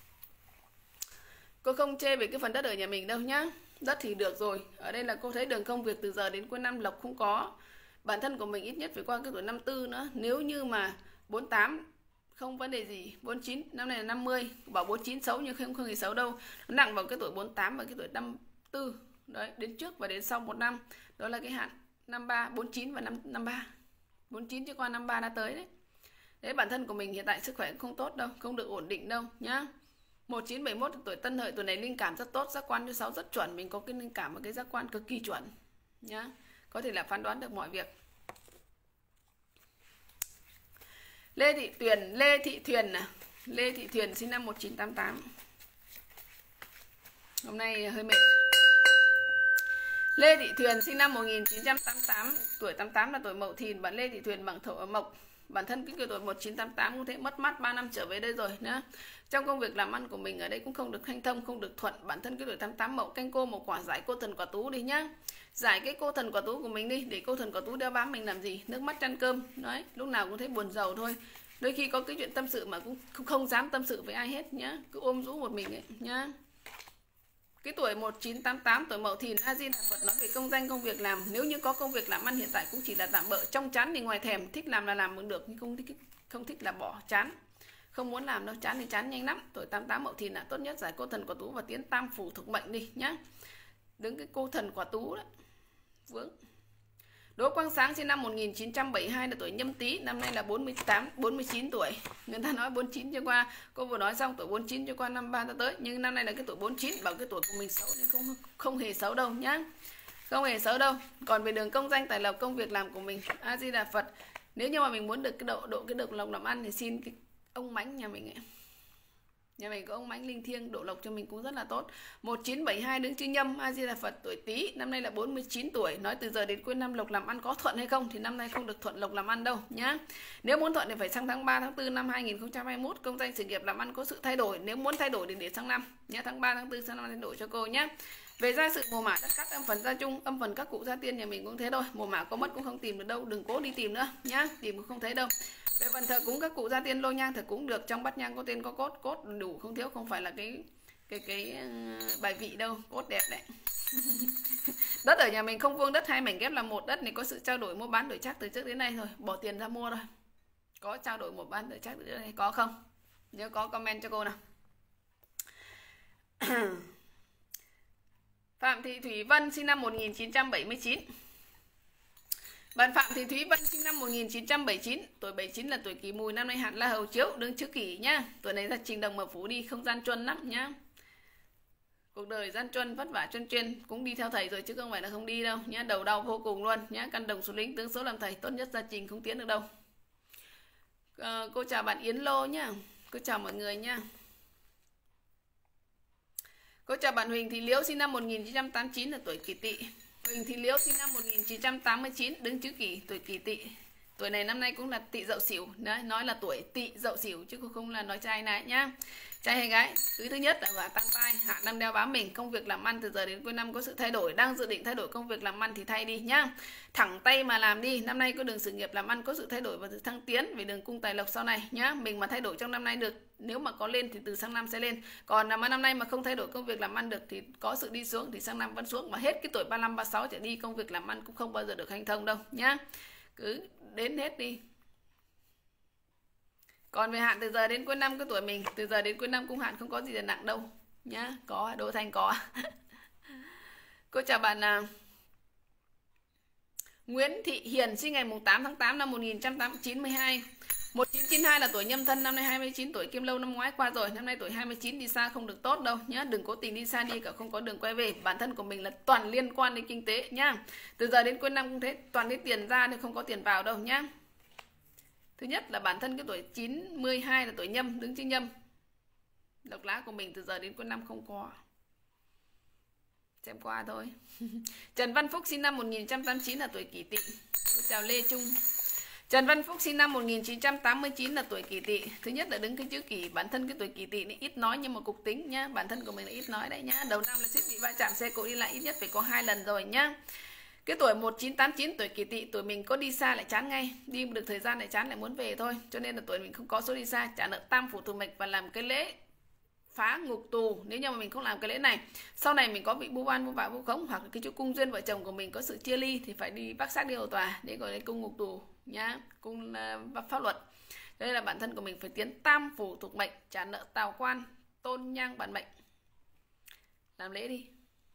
Cô không chê về cái phần đất ở nhà mình đâu nhá. Đất thì được rồi. Ở đây là cô thấy đường công việc từ giờ đến cuối năm lộc không có. Bản thân của mình ít nhất phải qua cái tuổi năm tư nữa. Nếu như mà bốn mươi tám không vấn đề gì. bốn mươi chín, năm này là năm mươi. Bảo bốn mươi chín xấu nhưng không không hề xấu đâu. Nó nặng vào cái tuổi bốn mươi tám và cái tuổi năm mươi tư. Đấy, đến trước và đến sau một năm. Đó là cái hạn năm mươi ba, bốn mươi chín và năm mươi ba. bốn mươi chín chứ qua năm mươi ba đã tới đấy. Đấy, bản thân của mình hiện tại sức khỏe cũng không tốt đâu, không được ổn định đâu nhá. một nghìn chín trăm bảy mươi mốt tuổi Tân Hợi, tuổi này linh cảm rất tốt, giác quan thứ sáu rất chuẩn, mình có cái linh cảm và cái giác quan cực kỳ chuẩn nhá. Có thể là phán đoán được mọi việc. Lê Thị Tuyền, Lê Thị Thuyền à. Lê Thị Thuyền sinh năm một nghìn chín trăm tám mươi tám. Hôm nay hơi mệt. Lê Thị Thuyền sinh năm một nghìn chín trăm tám mươi tám, tuổi tám mươi tám là tuổi Mậu Thìn. Bạn Lê Thị Thuyền bằng thổ mộc. Bản thân cái tuổi một nghìn chín trăm tám mươi tám cũng thế, mất mát ba năm trở về đây rồi nữa. Trong công việc làm ăn của mình ở đây cũng không được hanh thông, không được thuận. Bản thân cái tuổi tám mươi tám Mậu canh cô một quả, giải cô thần quả tú đi nhá. Giải cái cô thần quả tú của mình đi, để cô thần quả tú đeo bám mình làm gì? Nước mắt chăn cơm. Đấy, lúc nào cũng thấy buồn rầu thôi. Đôi khi có cái chuyện tâm sự mà cũng không dám tâm sự với ai hết nhá, cứ ôm rũ một mình ấy nhá. Cái tuổi một nghìn chín trăm tám mươi tám, tuổi Mậu Thìn, A Di Đà Phật nói về công danh công việc làm. Nếu như có công việc làm ăn hiện tại cũng chỉ là tạm bợ, trong chán thì ngoài thèm, thích làm là làm cũng được, nhưng không thích không thích là bỏ, chán. Không muốn làm đâu, chán thì chán nhanh lắm. Tuổi tám mươi tám Mậu Thìn là tốt nhất giải cô thần quả tú và tiến tam phủ thuộc mệnh đi nhá. Đứng cái cô thần quả tú đó. Vướng. Đỗ Quang Sáng sinh năm một nghìn chín trăm bảy mươi hai là tuổi Nhâm Tý, năm nay là bốn mươi tám, bốn mươi chín tuổi. Người ta nói bốn mươi chín cho qua, cô vừa nói xong tuổi bốn mươi chín cho qua năm ba tới, nhưng năm nay là cái tuổi bốn mươi chín, bảo cái tuổi của mình xấu nên không không hề xấu đâu nhá. Không hề xấu đâu. Còn về đường công danh tài lộc công việc làm của mình, A Di Đà Phật, nếu như mà mình muốn được cái độ độ cái được lộc làm ăn thì xin cái ông Mãnh nhà mình ấy. Nhà mình có ông Mãnh linh thiêng độ lộc cho mình cũng rất là tốt. một nghìn chín trăm bảy mươi hai đứng chữ Nhâm, A Di Đà Phật, tuổi Tý, năm nay là bốn mươi chín tuổi. Nói từ giờ đến cuối năm lộc làm ăn có thuận hay không thì năm nay không được thuận lộc làm ăn đâu nhá. Nếu muốn thuận thì phải sang tháng ba tháng tư năm hai nghìn không trăm hai mươi mốt, công danh sự nghiệp làm ăn có sự thay đổi. Nếu muốn thay đổi thì để sang năm nhá, tháng ba tháng tư sang năm thay đổi cho cô nhá. Về gia sự mùa mã đất cát âm phần gia chung, âm phần các cụ gia tiên nhà mình cũng thế thôi. Mùa mã có mất cũng không tìm được đâu, đừng cố đi tìm nữa nhá, tìm cũng không thấy đâu. Về phần thờ cúng các cụ gia tiên lô nhang thờ cúng được, trong bát nhang có tên có cốt, cốt đủ không thiếu, không phải là cái cái cái uh, bài vị đâu, cốt đẹp đấy. Đất ở nhà mình không vuông đất hai mảnh ghép là một, đất này có sự trao đổi mua bán đổi chắc từ trước đến nay rồi, bỏ tiền ra mua thôi. Có trao đổi mua bán đổi chắc từ trước đến nay có không? Nếu có comment cho cô nào. Phạm Thị Thủy Vân sinh năm một nghìn chín trăm bảy mươi chín. Bạn Phạm Thị Thúy Vân sinh năm một nghìn chín trăm bảy mươi chín, tuổi bảy mươi chín là tuổi Kỷ Mùi, năm nay hạn là Hầu Chiếu, đứng chữ Kỷ nhá. Tuổi này là trình đồng mở phú đi, không gian truân lắm nhá. Cuộc đời gian truân vất vả chuyên chuyên, cũng đi theo thầy rồi chứ không phải là không đi đâu nhá, đầu đau vô cùng luôn nhá. Căn đồng số lính tướng số làm thầy, tốt nhất gia trình không tiến được đâu. À, cô chào bạn Yến Lô nhá. Cô chào mọi người nhá. Cô chào bạn Huỳnh Thị Liễu sinh năm một nghìn chín trăm tám mươi chín là tuổi Kỷ Tỵ. Huỳnh Thị Liễu sinh năm một nghìn chín trăm tám mươi chín, đứng chữ Kỷ, tuổi Kỷ Tỵ. Tuổi này năm nay cũng là Tỵ Dậu Sửu. Đấy, nói là tuổi Tỵ Dậu Sửu chứ không là nói trai này nhá. Trai hay gái? Thứ thứ nhất là tăng tai, hạ năm đeo bám mình, công việc làm ăn từ giờ đến cuối năm có sự thay đổi, đang dự định thay đổi công việc làm ăn thì thay đi nhá. Thẳng tay mà làm đi, năm nay có đường sự nghiệp làm ăn có sự thay đổi và sự thăng tiến về đường cung tài lộc sau này nhá. Mình mà thay đổi trong năm nay được, nếu mà có lên thì từ sang năm sẽ lên. Còn mà năm nay mà không thay đổi công việc làm ăn được thì có sự đi xuống thì sang năm vẫn xuống, mà hết cái tuổi ba mươi lăm ba mươi sáu trở đi công việc làm ăn cũng không bao giờ được hanh thông đâu nhá. Cứ đến hết đi. Còn về hạn từ giờ đến cuối năm cái tuổi mình, từ giờ đến cuối năm cũng hạn không có gì là nặng đâu nhá. Có, Đỗ Thanh có. Cô chào bạn là Nguyễn Thị Hiền sinh ngày tám tháng tám năm một nghìn chín trăm chín mươi hai. một nghìn chín trăm chín mươi hai là tuổi Nhâm Thân, năm nay hai mươi chín tuổi, Kim Lâu năm ngoái qua rồi, năm nay tuổi hai mươi chín, đi xa không được tốt đâu nhá, đừng cố tình đi xa đi cả, không có đường quay về. Bản thân của mình là toàn liên quan đến kinh tế nhá. Từ giờ đến cuối năm cũng thế, toàn lấy tiền ra nên không có tiền vào đâu nhá. Thứ nhất là bản thân cái tuổi chín mươi hai là tuổi Nhâm, đứng chữ Nhâm. Độc lá của mình từ giờ đến cuối năm không có. Xem qua thôi. Trần Văn Phúc sinh năm một nghìn chín trăm tám mươi chín là tuổi Kỷ Tỵ. Cô chào Lê Trung. Trần Văn Phúc sinh năm một nghìn chín trăm tám mươi chín là tuổi Kỷ Tỵ. Thứ nhất là đứng cái chữ Kỷ, bản thân cái tuổi Kỷ Tỵ này ít nói nhưng mà cục tính nhá, bản thân của mình là ít nói đấy nhá. Đầu năm là suýt bị va chạm xe cộ đi lại ít nhất phải có hai lần rồi nhá. Cái tuổi một nghìn chín trăm tám mươi chín tuổi Kỷ Tỵ, tuổi mình có đi xa lại chán ngay, đi được thời gian lại chán lại muốn về thôi, cho nên là tuổi mình không có số đi xa, trả nợ tam phủ thuộc mệnh và làm cái lễ phá ngục tù. Nếu như mà mình không làm cái lễ này, sau này mình có bị bu oan bu vạ bu khống, hoặc cái chỗ cung duyên vợ chồng của mình có sự chia ly thì phải đi bắt xác đi hầu tòa để gọi đến cung ngục tù nhá, cung uh, pháp luật. Đây là bản thân của mình phải tiến tam phủ thuộc mệnh, trả nợ tào quan, tôn nhang bản mệnh, làm lễ đi.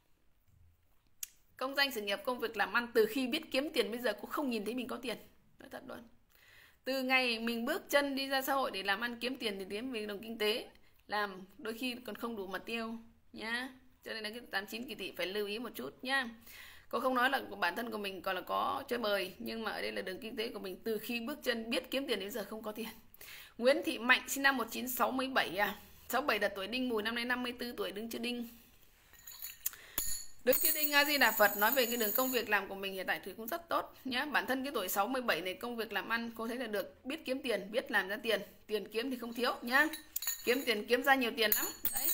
Công danh sự nghiệp công việc làm ăn, từ khi biết kiếm tiền bây giờ cũng không nhìn thấy mình có tiền, nói thật luôn. Từ ngày mình bước chân đi ra xã hội để làm ăn kiếm tiền thì tiến về đồng kinh tế, làm đôi khi còn không đủ mà tiêu nhá. Cho nên là cái tám chín Kỷ Tỵ phải lưu ý một chút nhá. Cô không nói là bản thân của mình còn là có chơi bời, nhưng mà ở đây là đường kinh tế của mình từ khi bước chân biết kiếm tiền đến giờ không có tiền. Nguyễn Thị Mạnh sinh năm một nghìn chín trăm sáu mươi bảy à, sáu mươi bảy là tuổi Đinh Mùi, năm nay năm mươi tư tuổi, đứng chữ Đinh. Đứng chữ Đinh A Di Đà Phật. Nói về cái đường công việc làm của mình hiện tại thì cũng rất tốt nhá. Bản thân cái tuổi sáu mươi bảy này công việc làm ăn cô thấy là được, biết kiếm tiền, biết làm ra tiền, tiền kiếm thì không thiếu nhá. Kiếm tiền kiếm ra nhiều tiền lắm. Đấy.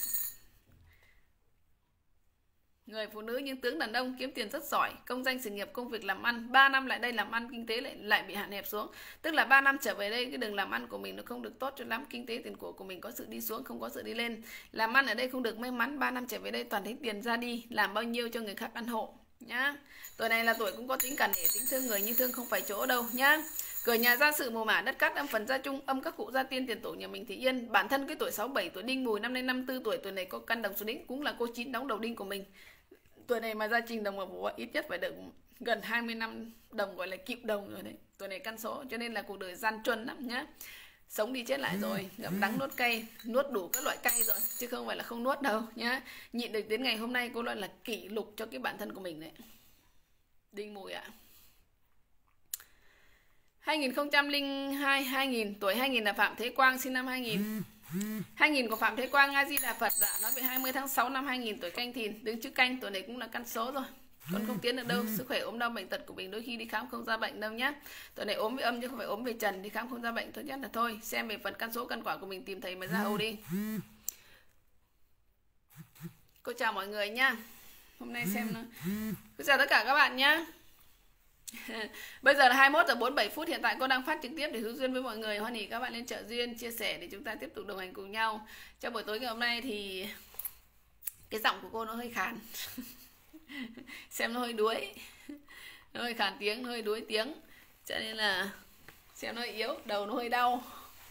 Người phụ nữ nhưng tướng đàn ông, kiếm tiền rất giỏi, công danh sự nghiệp, công việc làm ăn. ba năm lại đây làm ăn kinh tế lại lại bị hạn hẹp xuống. Tức là ba năm trở về đây cái đường làm ăn của mình nó không được tốt cho lắm, kinh tế tiền của của mình có sự đi xuống, không có sự đi lên. Làm ăn ở đây không được may mắn, ba năm trở về đây toàn thấy tiền ra đi, làm bao nhiêu cho người khác ăn hộ nhá. Tuổi này là tuổi cũng có tính cẩn để tính thương người nhưng thương không phải chỗ đâu nhá. Cửa nhà gia sự mồ mả đất cát, âm phần gia chung, âm các cụ gia tiên, tiền tổ nhà mình thì yên. Bản thân cái tuổi sáu mươi bảy tuổi Đinh Mùi, năm nay năm mươi tư tuổi, tuổi này có căn đồng số đinh, cũng là cô chín đóng đầu đinh của mình. Tuổi này mà gia trình đồng vào bố ít nhất phải được gần hai mươi năm đồng, gọi là cựu đồng rồi đấy. Tuổi này căn số, cho nên là cuộc đời gian truân lắm nhá. Sống đi chết lại rồi, ngậm đắng nuốt cay, nuốt đủ các loại cay rồi, chứ không phải là không nuốt đâu nhá. Nhịn được đến ngày hôm nay cô nói là kỷ lục cho cái bản thân của mình đấy. Đinh Mùi ạ. hai nghìn không trăm lẻ hai, hai nghìn, tuổi hai nghìn là Phạm Thế Quang, sinh năm hai nghìn. hai nghìn của Phạm Thế Quang, A Di Đà Phật. Dạ, nói về hai mươi tháng sáu năm hai nghìn, tuổi Canh Thìn, đứng chữ Canh, tuổi này cũng là căn số rồi. Còn không tiến được đâu, sức khỏe ốm đau bệnh tật của mình đôi khi đi khám không ra bệnh đâu nhá. Tuổi này ốm với âm chứ không phải ốm về trần, đi khám không ra bệnh, tốt nhất là thôi, xem về phần căn số căn quả của mình, tìm thầy mà ra hầu đi. Cô chào mọi người nhá. Hôm nay xem nó. Cô chào tất cả các bạn nhá. Bây giờ là hai mươi mốt giờ bốn mươi bảy phút, hiện tại cô đang phát trực tiếp để hướng duyên với mọi người. Hoan hỉ các bạn lên trợ duyên, chia sẻ để chúng ta tiếp tục đồng hành cùng nhau. Trong buổi tối ngày hôm nay thì cái giọng của cô nó hơi khàn. Xem nó hơi đuối, nó hơi khàn tiếng, nó hơi đuối tiếng, cho nên là xem nó hơi yếu, đầu nó hơi đau.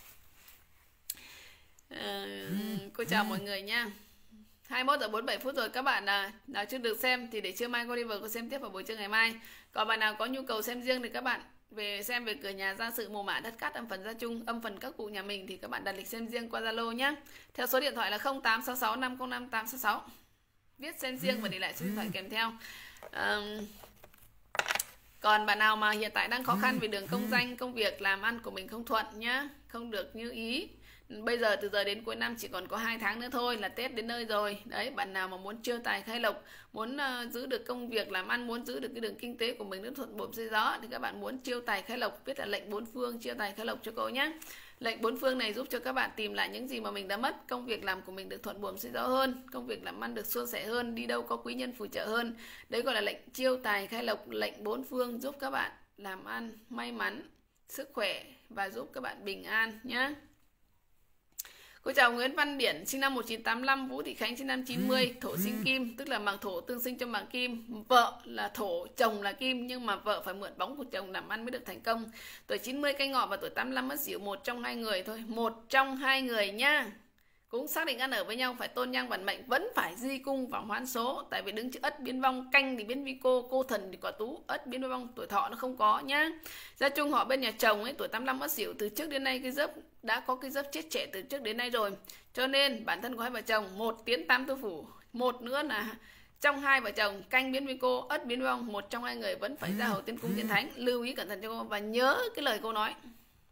À, cô chào mọi người nha. hai mươi mốt giờ bốn mươi bảy phút rồi, các bạn nào, nào chưa được xem thì để trưa mai cô đi vào cô xem tiếp vào buổi trưa ngày mai. Còn bạn nào có nhu cầu xem riêng thì các bạn về xem về cửa nhà gia sự mồ mả đất cát, âm phần gia chung, âm phần các cụ nhà mình thì các bạn đặt lịch xem riêng qua Zalo nhé. Theo số điện thoại là không tám sáu sáu năm không năm tám sáu sáu. Viết xem riêng và để lại số điện thoại kèm theo. À, còn bạn nào mà hiện tại đang khó khăn về đường công danh, công việc làm ăn của mình không thuận nhá, không được như ý. Bây giờ từ giờ đến cuối năm chỉ còn có hai tháng nữa thôi là Tết đến nơi rồi. Đấy, bạn nào mà muốn chiêu tài khai lộc, muốn uh, giữ được công việc làm ăn, muốn giữ được cái đường kinh tế của mình nó thuận buồm xuôi gió thì các bạn muốn chiêu tài khai lộc, viết là lệnh bốn phương chiêu tài khai lộc cho cô nhé. Lệnh bốn phương này giúp cho các bạn tìm lại những gì mà mình đã mất, công việc làm của mình được thuận buồm xuôi gió hơn, công việc làm ăn được suôn sẻ hơn, đi đâu có quý nhân phù trợ hơn. Đấy gọi là lệnh chiêu tài khai lộc, lệnh bốn phương giúp các bạn làm ăn may mắn, sức khỏe và giúp các bạn bình an nhé. Cô chào Nguyễn Văn Điển, sinh năm một nghìn chín trăm tám mươi lăm, Vũ Thị Khánh sinh năm chín mươi, thổ sinh kim, tức là màng thổ tương sinh cho màng kim. Vợ là thổ, chồng là kim, nhưng mà vợ phải mượn bóng của chồng làm ăn mới được thành công. Tuổi chín mươi canh ngọ và tuổi tám mươi lăm mất Sửu, một trong hai người thôi, một trong hai người nha. Cũng xác định ăn ở với nhau phải tôn nhang bản mệnh, vẫn phải di cung và hoán số. Tại vì đứng chữ Ất biến vong, Canh thì biến vi cô, cô thần thì quả Tú, Ất biến vong, tuổi thọ nó không có nhá. Gia chung họ bên nhà chồng ấy, tuổi tám mươi lăm mất Sửu, từ trước đến nay cái giấc đã có cái giấc chết trẻ từ trước đến nay rồi. Cho nên bản thân của hai vợ chồng, một tiến tam tư phủ, một nữa là trong hai vợ chồng Canh biến vi cô, Ất biến vong, một trong hai người vẫn phải ra hầu tiên cung tiên thánh. Lưu ý cẩn thận cho cô và nhớ cái lời cô nói.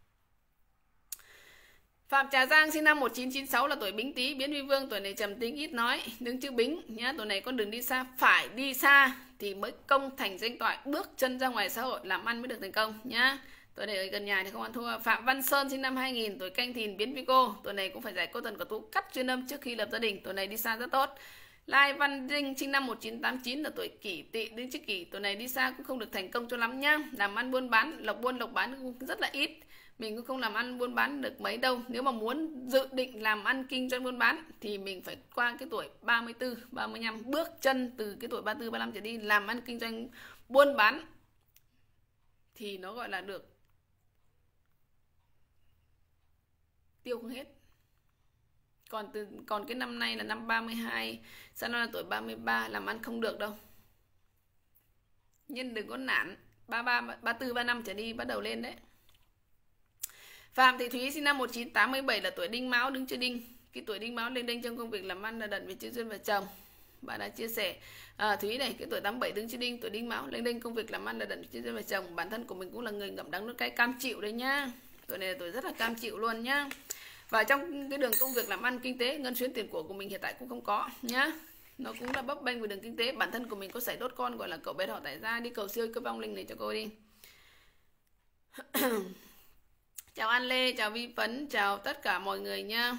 Phạm Trà Giang sinh năm một nghìn chín trăm chín mươi sáu là tuổi Bính Tý, biến vi vương, tuổi này trầm tính ít nói, đứng chữ Bính nhá. Tuổi này con đường đi xa, phải đi xa thì mới công thành danh toại, bước chân ra ngoài xã hội làm ăn mới được thành công nhá. Tuổi này ở gần nhà thì không ăn thua. Phạm Văn Sơn sinh năm hai nghìn, tuổi Canh Thìn, biến vi cô, tuổi này cũng phải giải cô thần của Tú, cắt chuyên âm trước khi lập gia đình, tuổi này đi xa rất tốt. Lai Văn Dinh sinh năm một nghìn chín trăm tám mươi chín là tuổi Kỷ Tỵ, đứng chữ Kỷ, tuổi này đi xa cũng không được thành công cho lắm nhá. Làm ăn buôn bán, lộc buôn lộc bán cũng rất là ít. Mình cũng không làm ăn buôn bán được mấy đâu. Nếu mà muốn dự định làm ăn kinh doanh buôn bán thì mình phải qua cái tuổi ba mươi tư, ba mươi lăm, bước chân từ cái tuổi ba mươi tư, ba mươi lăm trở đi làm ăn kinh doanh buôn bán thì nó gọi là được tiêu không hết. Còn từ còn cái năm nay là năm ba mươi hai, sau đó là tuổi ba mươi ba, làm ăn không được đâu. Nhưng đừng có nản, ba mươi ba, ba mươi tư, ba mươi lăm trở đi bắt đầu lên đấy. Phạm Thị Thúy sinh năm một nghìn chín trăm tám mươi bảy là tuổi Đinh Mão, đứng chữ Đinh. Cái tuổi Đinh Mão lên đinh trong công việc làm ăn là đận về chữ duyên vợ chồng. Bạn đã chia sẻ. À, Thúy này, cái tuổi tám mươi bảy đứng trên đinh, tuổi đinh mão, lênh đênh công việc làm ăn là đận trên vợ chồng. Bản thân của mình cũng là người ngậm đắng nuốt cay, cam chịu đấy nhá. Tuổi này là tuổi rất là cam chịu luôn nhá. Và trong cái đường công việc làm ăn kinh tế, ngân xuyến tiền của của mình hiện tại cũng không có nhá. Nó cũng là bấp bênh về đường kinh tế. Bản thân của mình có xảy đốt con gọi là cậu bé họ tại ra. Đi cầu siêu cái vong linh này cho cô đi. Chào An Lê, chào Vi Phấn, chào tất cả mọi người nha.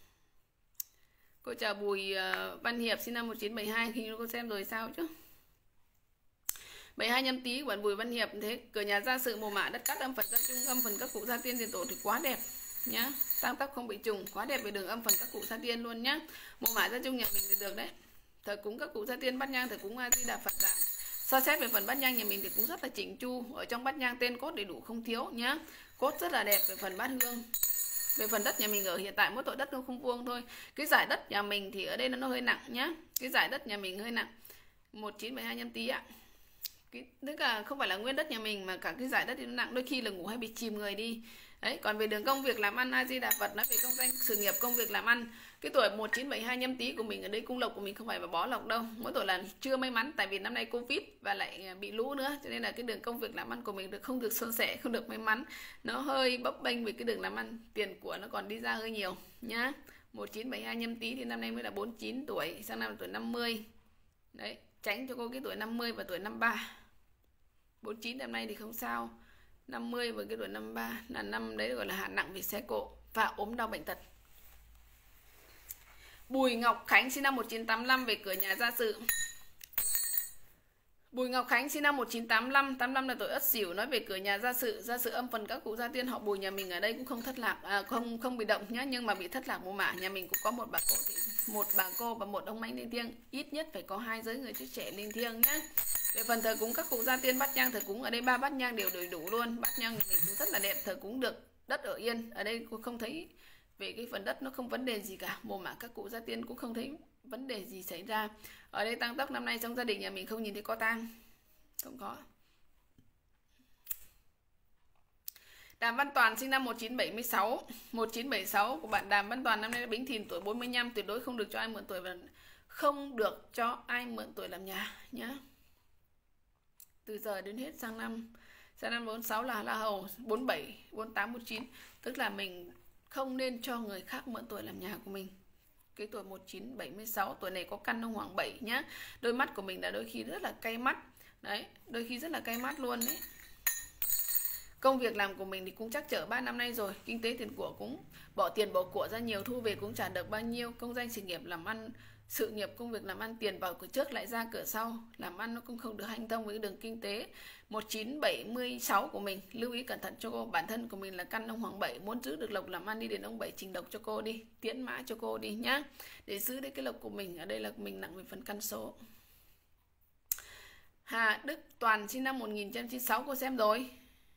Cô chào Bùi uh, Văn Hiệp sinh năm một nghìn chín trăm bảy mươi hai, khi cô xem rồi sao chứ. bảy mươi hai nhâm tý của bạn Bùi Văn Hiệp. Thế cửa nhà gia sự mồ mả đất cát âm phần các trung âm phần các cụ gia tiên tiền tổ thì quá đẹp nhá. Tăng tóc không bị trùng, quá đẹp về đường âm phần các cụ gia tiên luôn nhá. Mồ mả gia trung nhà mình thì được đấy. Thờ cúng các cụ gia tiên bát nhang, thờ cúng A Di Đà Phật dạ. So xét về phần bát nhang nhà mình thì cũng rất là chỉnh chu. Ở trong bát nhang tên cốt đầy đủ không thiếu nhá. Cốt rất là đẹp về phần bát hương. Về phần đất nhà mình ở hiện tại mỗi tội đất nó không vuông thôi. Cái giải đất nhà mình thì ở đây nó hơi nặng nhá. Cái giải đất nhà mình hơi nặng. một nghìn chín trăm bảy mươi hai nhâm tý ạ. Cái tức là không phải là nguyên đất nhà mình mà cả cái giải đất thì nó nặng, đôi khi là ngủ hay bị chìm người đi. Đấy, còn về đường công việc làm ăn A Di Đà Phật, nói về công danh sự nghiệp công việc làm ăn, cái tuổi một nghìn chín trăm bảy mươi hai nhâm tý của mình ở đây cung lộc của mình không phải là bó lộc đâu. Mỗi tuổi là chưa may mắn, tại vì năm nay Covid và lại bị lũ nữa, cho nên là cái đường công việc làm ăn của mình được không được suôn sẻ, không được may mắn, nó hơi bấp bênh về cái đường làm ăn, tiền của nó còn đi ra hơi nhiều nhá. một nghìn chín trăm bảy mươi hai nhâm tý thì năm nay mới là bốn mươi chín tuổi, sang năm là tuổi năm mươi. Đấy, tránh cho cô cái tuổi năm mươi và tuổi năm mươi ba. bốn mươi chín năm nay thì không sao. năm mươi với cái tuổi năm mươi ba là năm đấy gọi là hạn nặng vì xe cộ và ốm đau bệnh tật. Bùi Ngọc Khánh sinh năm một nghìn chín trăm tám mươi lăm về cửa nhà gia sự. Bùi Ngọc Khánh sinh năm một nghìn chín trăm tám mươi lăm, tám mươi lăm là tuổi Ất Sửu, nói về cửa nhà gia sự, gia sự âm phần các cụ gia tiên họ Bùi nhà mình ở đây cũng không thất lạc, à, không không bị động nhá, nhưng mà bị thất lạc mồ mả. Nhà mình cũng có một bà cô thì một bà cô và một ông mãnh linh thiêng, ít nhất phải có hai giới người chức trẻ linh thiêng nhá. Về phần thờ cúng các cụ gia tiên bát nhang thờ cúng ở đây ba bát nhang đều đầy đủ luôn. Bát nhang mình cũng rất là đẹp, thờ cúng được đất ở yên. Ở đây cô không thấy về cái phần đất nó không vấn đề gì cả, mồ mả các cụ gia tiên cũng không thấy vấn đề gì xảy ra. Ở đây tăng tốc năm nay trong gia đình nhà mình không nhìn thấy có tang, không có. Đàm Văn Toàn sinh năm một nghìn chín trăm bảy mươi sáu, một nghìn chín trăm bảy mươi sáu của bạn Đàm Văn Toàn năm nay là Bính Thìn tuổi bốn mươi lăm, tuyệt đối không được cho ai mượn tuổi và không được cho ai mượn tuổi làm nhà nhá. Từ giờ đến hết sang năm sang năm bốn mươi sáu là La Hầu, bốn mươi bảy, bốn mươi tám, bốn mươi chín, tức là mình không nên cho người khác mượn tuổi làm nhà của mình. Cái tuổi một nghìn chín trăm bảy mươi sáu, tuổi này có căn ông hoàng bảy nhá. Đôi mắt của mình là đôi khi rất là cay mắt. Đấy, đôi khi rất là cay mắt luôn đấy. Công việc làm của mình thì cũng chắc chở ba năm nay rồi, kinh tế tiền của cũng bỏ tiền bỏ của ra nhiều, thu về cũng trả được bao nhiêu. Công danh sự nghiệp làm ăn, sự nghiệp công việc làm ăn, tiền vào cửa trước lại ra cửa sau, làm ăn nó cũng không được hanh thông với cái đường kinh tế. Một nghìn chín trăm bảy mươi sáu của mình lưu ý cẩn thận cho cô. Bản thân của mình là căn ông hoàng bảy, muốn giữ được lộc làm ăn đi đến ông bảy trình độc cho cô đi, tiễn mã cho cô đi nhá, để giữ được cái lộc của mình. Ở đây là mình nặng về phần căn số. Hà Đức Toàn sinh năm một nghìn chín trăm chín mươi sáu cô xem rồi.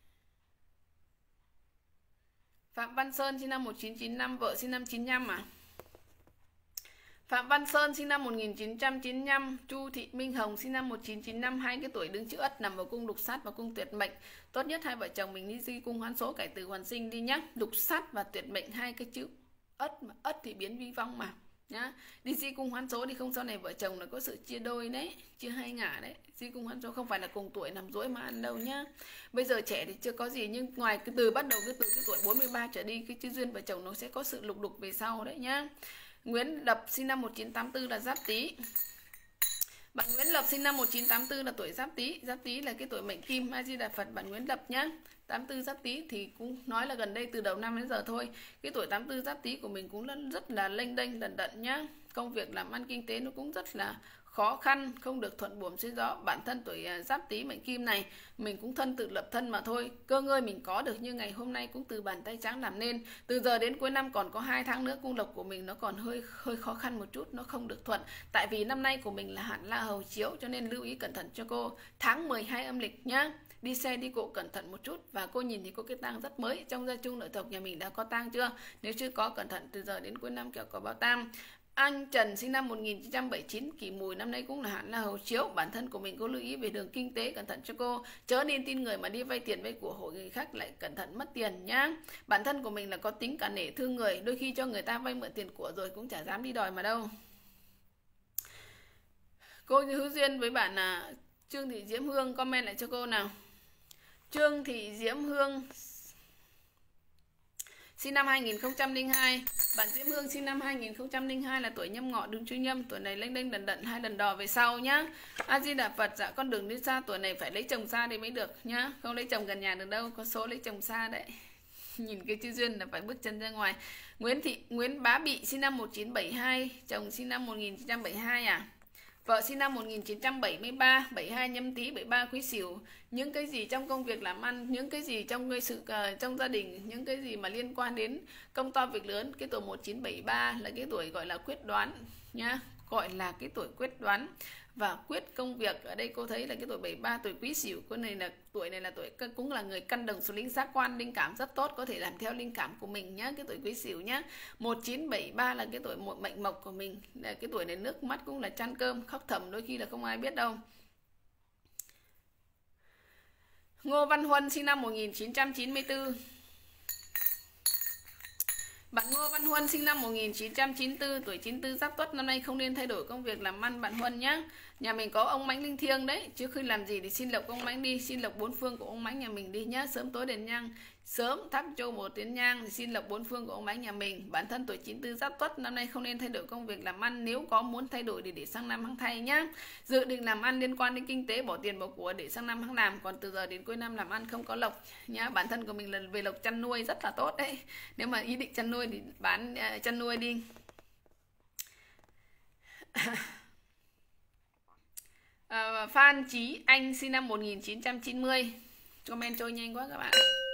Phạm Văn Sơn sinh năm một nghìn chín trăm chín mươi lăm, vợ sinh năm chín mươi lăm à? Phạm Văn Sơn sinh năm một nghìn chín trăm chín mươi lăm, Chu Thị Minh Hồng sinh năm một nghìn chín trăm chín mươi lăm, hai cái tuổi đứng chữ Ất, nằm vào cung lục sát và cung tuyệt mệnh. Tốt nhất hai vợ chồng mình đi di cung hoán số cải từ hoàn sinh đi nhá. Lục sát và tuyệt mệnh, hai cái chữ Ất mà Ất thì biến vi vong mà nhá. Đi di cung hoán số thì không, sau này vợ chồng là có sự chia đôi đấy, chia hai ngả đấy. Di cung hoán số không phải là cùng tuổi nằm dỗi mà ăn đâu nhá. Bây giờ trẻ thì chưa có gì, nhưng ngoài cái từ bắt đầu cái từ cái tuổi bốn mươi ba trở đi, cái chữ duyên vợ chồng nó sẽ có sự lục đục về sau đấy nhá. Nguyễn Lập sinh năm một nghìn chín trăm tám mươi tư là Giáp Tý. Bạn Nguyễn Lập sinh năm một nghìn chín trăm tám mươi tư là tuổi Giáp Tý. Giáp Tý là cái tuổi mệnh Kim, A Di Đà Phật. Bạn Nguyễn Lập nhá. tám mươi tư Giáp Tý thì cũng nói là gần đây từ đầu năm đến giờ thôi. Cái tuổi tám mươi tư Giáp Tý của mình cũng rất là lênh đênh lận đận nhá. Công việc làm ăn kinh tế nó cũng rất là khó khăn, không được thuận buồm xuôi gió. Bản thân tuổi Giáp Tý mệnh Kim này mình cũng thân tự lập thân mà thôi. Cơ ngơi mình có được như ngày hôm nay cũng từ bàn tay trắng làm nên. Từ giờ đến cuối năm còn có hai tháng nữa, cung lộc của mình nó còn hơi hơi khó khăn một chút, nó không được thuận. Tại vì năm nay của mình là hạn La Hầu chiếu, cho nên lưu ý cẩn thận cho cô. Tháng mười hai âm lịch nhá. Đi xe đi cộ cẩn thận một chút. Và cô nhìn thì có cái tang rất mới. Trong gia chung nội tộc nhà mình đã có tang chưa? Nếu chưa có, cẩn thận từ giờ đến cuối năm kẻo có báo tang. Anh Trần sinh năm một nghìn chín trăm bảy mươi chín, Kỷ Mùi, năm nay cũng là hạn La Hầu chiếu. Bản thân của mình có lưu ý về đường kinh tế, cẩn thận cho cô. Chớ nên tin người mà đi vay tiền vay của hội người khác lại cẩn thận mất tiền nhá. Bản thân của mình là có tính cả nể thương người, đôi khi cho người ta vay mượn tiền của rồi cũng chả dám đi đòi mà đâu. Cô hữu duyên với bạn là Trương Thị Diễm Hương, comment lại cho cô nào. Trương Thị Diễm Hương sinh năm hai nghìn không trăm lẻ hai. Bạn Diễm Hương sinh năm hai nghìn không trăm lẻ hai là tuổi Nhâm Ngọ đứng Chu Nhâm, tuổi này lênh đênh đần đận hai lần đò về sau nhá. A Di Đà Phật. Dạ con đường đi xa, tuổi này phải lấy chồng xa để mới được nhá, không lấy chồng gần nhà được đâu, có số lấy chồng xa đấy. Nhìn cái chữ duyên là phải bước chân ra ngoài. Nguyễn Thị Nguyễn Bá Bị sinh năm một nghìn chín trăm bảy mươi hai, chồng sinh năm một nghìn chín trăm bảy mươi hai à? Vợ sinh năm một nghìn chín trăm bảy mươi ba, bảy mươi hai Nhâm Tý, bảy mươi ba Quý Sửu. Những cái gì trong công việc làm ăn, những cái gì trong cái sự uh, trong gia đình, những cái gì mà liên quan đến công to việc lớn, cái tuổi một nghìn chín trăm bảy mươi ba là cái tuổi gọi là quyết đoán nhá, gọi là cái tuổi quyết đoán và quyết công việc. Ở đây cô thấy là cái tuổi bảy mươi ba, tuổi Quý Sửu, cái này là tuổi này là tuổi cũng là người căn đồng số linh giác quan, linh cảm rất tốt, có thể làm theo linh cảm của mình nhá, cái tuổi Quý Sửu nhá. một nghìn chín trăm bảy mươi ba là cái tuổi một mệnh mộc của mình. Cái tuổi này nước mắt cũng là chăn cơm, khóc thầm đôi khi là không ai biết đâu. Ngô Văn Huân sinh năm một nghìn chín trăm chín mươi tư. Bạn Ngô Văn Huân sinh năm một nghìn chín trăm chín mươi tư, tuổi chín mươi tư Giáp Tuất, năm nay không nên thay đổi công việc làm ăn bạn Huân nhá. Nhà mình có ông mãnh linh thiêng đấy, chứ khi làm gì thì xin lộc ông mãnh đi, xin lộc bốn phương của ông mãnh nhà mình đi nhá. Sớm tối đèn nhang, sớm thắp cho một tiếng nhang thì xin lộc bốn phương của ông mãnh nhà mình. Bản thân tuổi chín mươi tư Giáp Tuất, năm nay không nên thay đổi công việc làm ăn, nếu có muốn thay đổi thì để sang năm hăng thay nhá. Dự định làm ăn liên quan đến kinh tế, bỏ tiền bỏ của để sang năm hăng làm, còn từ giờ đến cuối năm làm ăn không có lộc nhá. Bản thân của mình là về lộc chăn nuôi rất là tốt đấy, nếu mà ý định chăn nuôi thì bán uh, chăn nuôi đi. À, Phan Chí Anh sinh năm một nghìn chín trăm chín mươi. Comment trôi nhanh quá các bạn.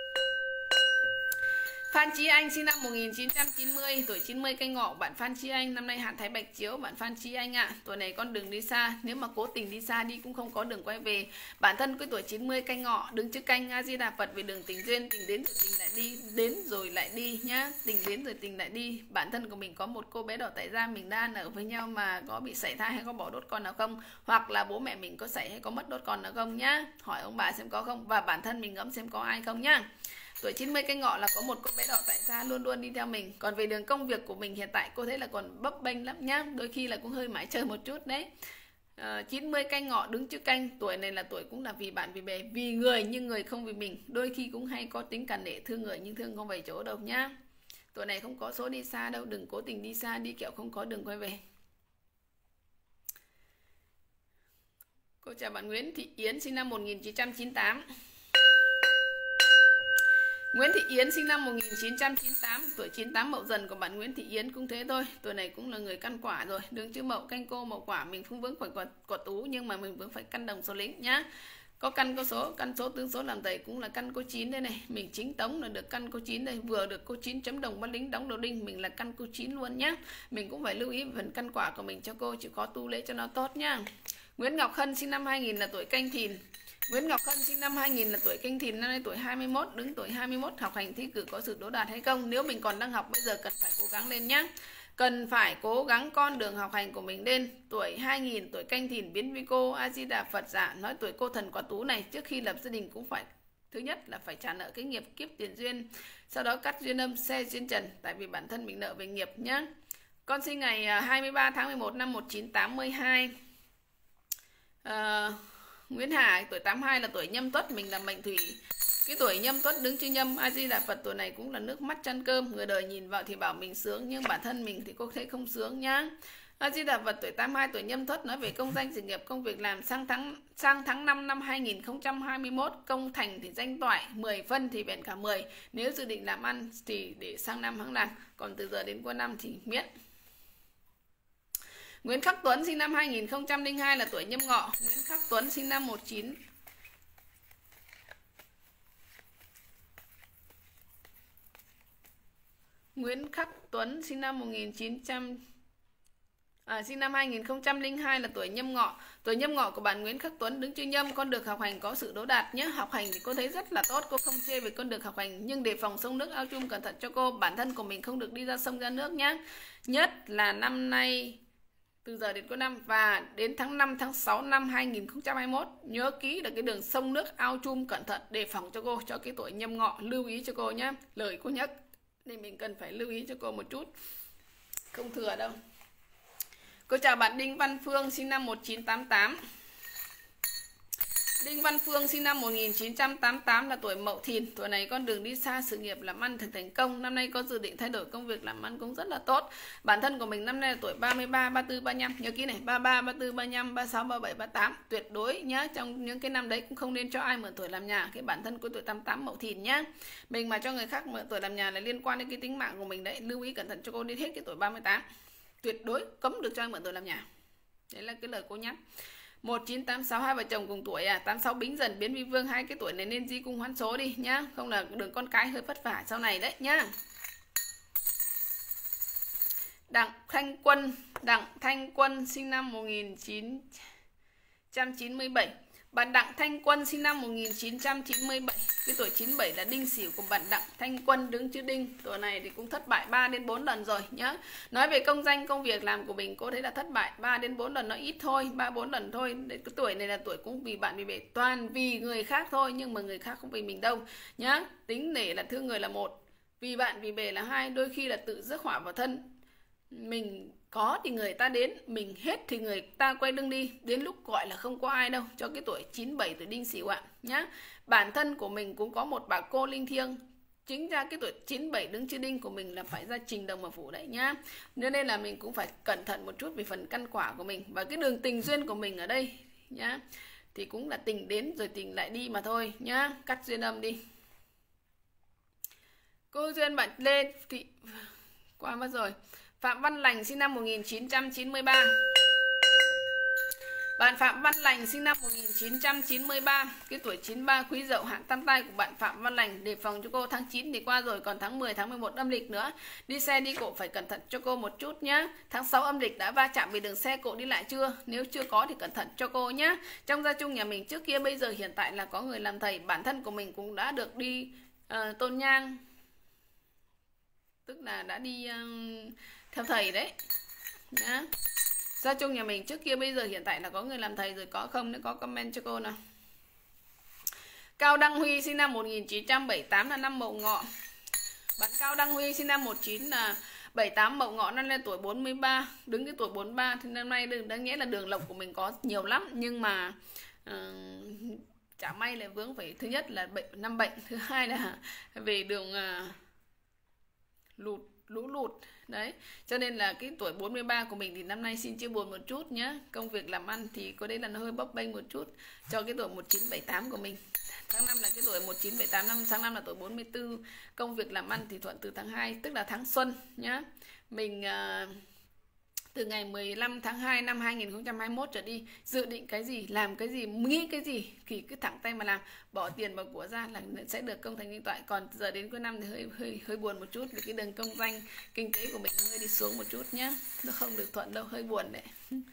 Phan Chí Anh sinh năm một nghìn chín trăm chín mươi, tuổi chín mươi Canh Ngọ. Bạn Phan Chí Anh năm nay hạn Thái Bạch Chiếu. Bạn Phan Chí Anh ạ, à, tuổi này con đường đi xa, nếu mà cố tình đi xa đi cũng không có đường quay về. Bản thân cái tuổi chín mươi Canh Ngọ đứng trước canh A Di Đà Phật về đường tình duyên, tình đến rồi tình lại đi, đến rồi lại đi nhá, tình đến rồi tình lại đi. Bản thân của mình có một cô bé đỏ tại gia, mình đang ở với nhau mà có bị sảy thai hay có bỏ đốt con nào không, hoặc là bố mẹ mình có sảy hay có mất đốt con nào không nhá, hỏi ông bà xem có không, và bản thân mình ngẫm xem có ai không nhá. Tuổi chín mươi Canh Ngọ là có một cô bé đỏ tại gia luôn luôn đi theo mình. Còn về đường công việc của mình hiện tại cô thấy là còn bấp bênh lắm nhá, đôi khi là cũng hơi mãi chơi một chút đấy. à, chín mươi Canh Ngọ đứng trước canh, tuổi này là tuổi cũng là vì bạn vì bè, vì người nhưng người không vì mình, đôi khi cũng hay có tính cản nể, thương người nhưng thương không về chỗ đâu nhá. Tuổi này không có số đi xa đâu, đừng cố tình đi xa, đi kẹo không có đường quay về. Cô chào bạn Nguyễn Thị Yến sinh năm một nghìn chín trăm chín mươi tám. Nguyễn Thị Yến sinh năm một nghìn chín trăm chín mươi tám, tuổi chín mươi tám Mậu Dần của bạn Nguyễn Thị Yến cũng thế thôi. Tuổi này cũng là người căn quả rồi, đứng chữ Mậu Canh Cô Mậu Quả, mình không vướng phải quả, quả tú nhưng mà mình vướng phải căn đồng số lính nhá. Có căn có số, căn số tướng số làm thầy cũng là căn cô chín đây này, mình chính tống là được căn cô chín đây, vừa được cô chín chấm đồng bắt lính đóng đồ đinh, mình là căn cô chín luôn nhá. Mình cũng phải lưu ý phần căn quả của mình cho cô, chịu khó tu lễ cho nó tốt nhá. Nguyễn Ngọc Hân sinh năm hai nghìn là tuổi Canh Thìn. Nguyễn Ngọc Hân sinh năm hai nghìn là tuổi Canh Thìn, năm nay tuổi hai mươi mốt, đứng tuổi hai mươi mốt, học hành thi cử có sự đỗ đạt hay không? Nếu mình còn đang học bây giờ cần phải cố gắng lên nhá. Cần phải cố gắng con đường học hành của mình lên. Tuổi hai nghìn, tuổi Canh Thìn biến vi cô A Di Đà Phật. Dạ, nói tuổi cô thần quả tú này, trước khi lập gia đình cũng phải, thứ nhất là phải trả nợ cái nghiệp kiếp tiền duyên, sau đó cắt duyên âm, xe duyên trần, tại vì bản thân mình nợ về nghiệp nhá. Con sinh ngày hai mươi ba tháng mười một năm một nghìn chín trăm tám mươi hai. uh, Nguyễn Hải tuổi tám mươi hai là tuổi Nhâm Tuất, mình là mệnh thủy. Cái tuổi Nhâm Tuất đứng chữ Nhâm, A Di Đà Phật, tuổi này cũng là nước mắt chăn cơm, người đời nhìn vào thì bảo mình sướng nhưng bản thân mình thì cô thấy không sướng nhá. A Di Đà Phật, tuổi tám mươi hai, tuổi Nhâm Tuất, nói về công danh sự nghiệp, công việc làm sang tháng sang tháng năm năm hai nghìn không trăm hai mươi mốt, công thành thì danh toại, mười phân thì bèn cả mười. Nếu dự định làm ăn thì để sang năm hẵng làm, còn từ giờ đến cuối năm thì miễn. Nguyễn Khắc Tuấn sinh năm hai nghìn không trăm lẻ hai là tuổi Nhâm Ngọ. Nguyễn Khắc Tuấn sinh năm một chín Nguyễn Khắc Tuấn sinh năm một nghìn chín trăm à, sinh năm hai nghìn không trăm lẻ hai là tuổi Nhâm Ngọ. Tuổi Nhâm Ngọ của bạn Nguyễn Khắc Tuấn đứng chữ Nhâm, con được học hành có sự đỗ đạt nhé. Học hành thì cô thấy rất là tốt, cô không chê về con được học hành, nhưng đề phòng sông nước ao chung, cẩn thận cho cô. Bản thân của mình không được đi ra sông ra nước nhé. Nhất là năm nay từ giờ đến cuối năm và đến tháng năm tháng sáu năm hai nghìn không trăm hai mươi mốt, nhớ kỹ là cái đường sông nước ao chung, cẩn thận đề phòng cho cô, cho cái tuổi Nhâm Ngọ, lưu ý cho cô nhé. Lời cô nhắc nên mình cần phải lưu ý cho cô một chút, không thừa đâu. Cô chào bạn Đinh Văn Phương sinh năm một nghìn chín trăm tám mươi tám. Đinh Văn Phương sinh năm một nghìn chín trăm tám mươi tám là tuổi Mậu Thìn. Tuổi này con đường đi xa, sự nghiệp làm ăn thực thành công. Năm nay có dự định thay đổi công việc làm ăn cũng rất là tốt. Bản thân của mình năm nay là tuổi ba mươi ba, ba mươi tư, ba mươi lăm. Nhớ kỹ này, ba mươi ba, ba mươi tư, ba mươi lăm, ba mươi sáu, ba mươi bảy, ba mươi tám. Tuyệt đối nhá, trong những cái năm đấy cũng không nên cho ai mượn tuổi làm nhà. Cái bản thân của tuổi tám mươi tám Mậu Thìn nhá. Mình mà cho người khác mượn tuổi làm nhà là liên quan đến cái tính mạng của mình đấy. Lưu ý cẩn thận cho cô đến hết cái tuổi ba mươi tám. Tuyệt đối cấm được cho ai mượn tuổi làm nhà. Đấy là cái lời cô nhắc. một chín tám sáu, hai vợ chồng cùng tuổi à, tám mươi sáu Bính Dần biến vi vương, hai cái tuổi này nên di cung hoán số đi nhá, không là đường con cái hơi vất vả sau này đấy nhá. Đặng Thanh Quân, Đặng Thanh Quân sinh năm một nghìn chín trăm chín mươi bảy. Bạn Đặng Thanh Quân sinh năm một nghìn chín trăm chín mươi bảy. Cái tuổi chín mươi bảy là đinh sửu của bạn Đặng Thanh Quân, đứng chữ đinh. Tuổi này thì cũng thất bại ba đến bốn lần rồi nhá. Nói về công danh công việc làm của mình, cô thấy là thất bại ba đến bốn lần, nó ít thôi, ba bốn lần thôi. Cái tuổi này là tuổi cũng vì bạn vì bể, toàn vì người khác thôi, nhưng mà người khác không vì mình đâu nhá. Tính nể là thương người là một, vì bạn vì bể là hai, đôi khi là tự rước họa vào thân. Mình có thì người ta đến, mình hết thì người ta quay lưng đi, đến lúc gọi là không có ai đâu. Cho cái tuổi chín mươi bảy, tuổi đinh sửu ạ nhá. Bản thân của mình cũng có một bà cô linh thiêng, chính ra cái tuổi chín mươi bảy đứng chữ đinh của mình là phải ra trình đồng ở phủ đấy nhá. Nên nên là mình cũng phải cẩn thận một chút về phần căn quả của mình. Và cái đường tình duyên của mình ở đây nhá, thì cũng là tình đến rồi tình lại đi mà thôi nhá. Cắt duyên âm đi. Cô duyên bạn Lê Thị qua mất rồi. Phạm Văn Lành sinh năm một nghìn chín trăm chín mươi ba. Bạn Phạm Văn Lành sinh năm một nghìn chín trăm chín mươi ba. Cái tuổi chín mươi ba Quý Dậu hạn tam tai của bạn Phạm Văn Lành. Đề phòng cho cô, tháng chín thì qua rồi, còn tháng mười, tháng mười một âm lịch nữa. Đi xe đi cộ phải cẩn thận cho cô một chút nhá. Tháng sáu âm lịch đã va chạm về đường xe cộ đi lại chưa? Nếu chưa có thì cẩn thận cho cô nhá. Trong gia chung nhà mình trước kia bây giờ hiện tại là có người làm thầy. Bản thân của mình cũng đã được đi uh, tôn nhang, tức là đã đi uh, theo thầy đấy nhá. Gia chung nhà mình trước kia bây giờ hiện tại là có người làm thầy rồi, có không? Nếu có comment cho cô nào. Cao Đăng Huy sinh năm một nghìn chín trăm bảy mươi tám là năm Mậu Ngọ. Bạn Cao Đăng Huy sinh năm một nghìn chín trăm bảy mươi tám Mậu Ngọ, năm lên tuổi bốn mươi ba, đứng cái tuổi bốn mươi ba thì năm nay đừng đáng nghĩa là đường lộc của mình có nhiều lắm, nhưng mà uh, chả may lại vướng phải, thứ nhất là bệnh năm bệnh, thứ hai là về đường uh, lụt lũ lụt đấy, cho nên là cái tuổi bốn mươi ba của mình thì năm nay xin chia buồn một chút nhé. Công việc làm ăn thì có đấy là nó hơi bấp bênh một chút cho cái tuổi một chín bảy tám của mình. Tháng năm là cái tuổi một chín bảy tám, năm tháng năm là tuổi bốn mươi tư. Công việc làm ăn thì thuận từ tháng hai, tức là tháng xuân nhá. Mình uh, từ ngày mười lăm tháng hai năm hai nghìn không trăm hai mươi mốt trở đi, dự định cái gì, làm cái gì, nghĩ cái gì thì cứ thẳng tay mà làm, bỏ tiền vào của ra là sẽ được công thành danh toại. Còn giờ đến cuối năm thì hơi hơi hơi buồn một chút vì cái đường công danh kinh tế của mình nó hơi đi xuống một chút nhé, nó không được thuận đâu, hơi buồn đấy.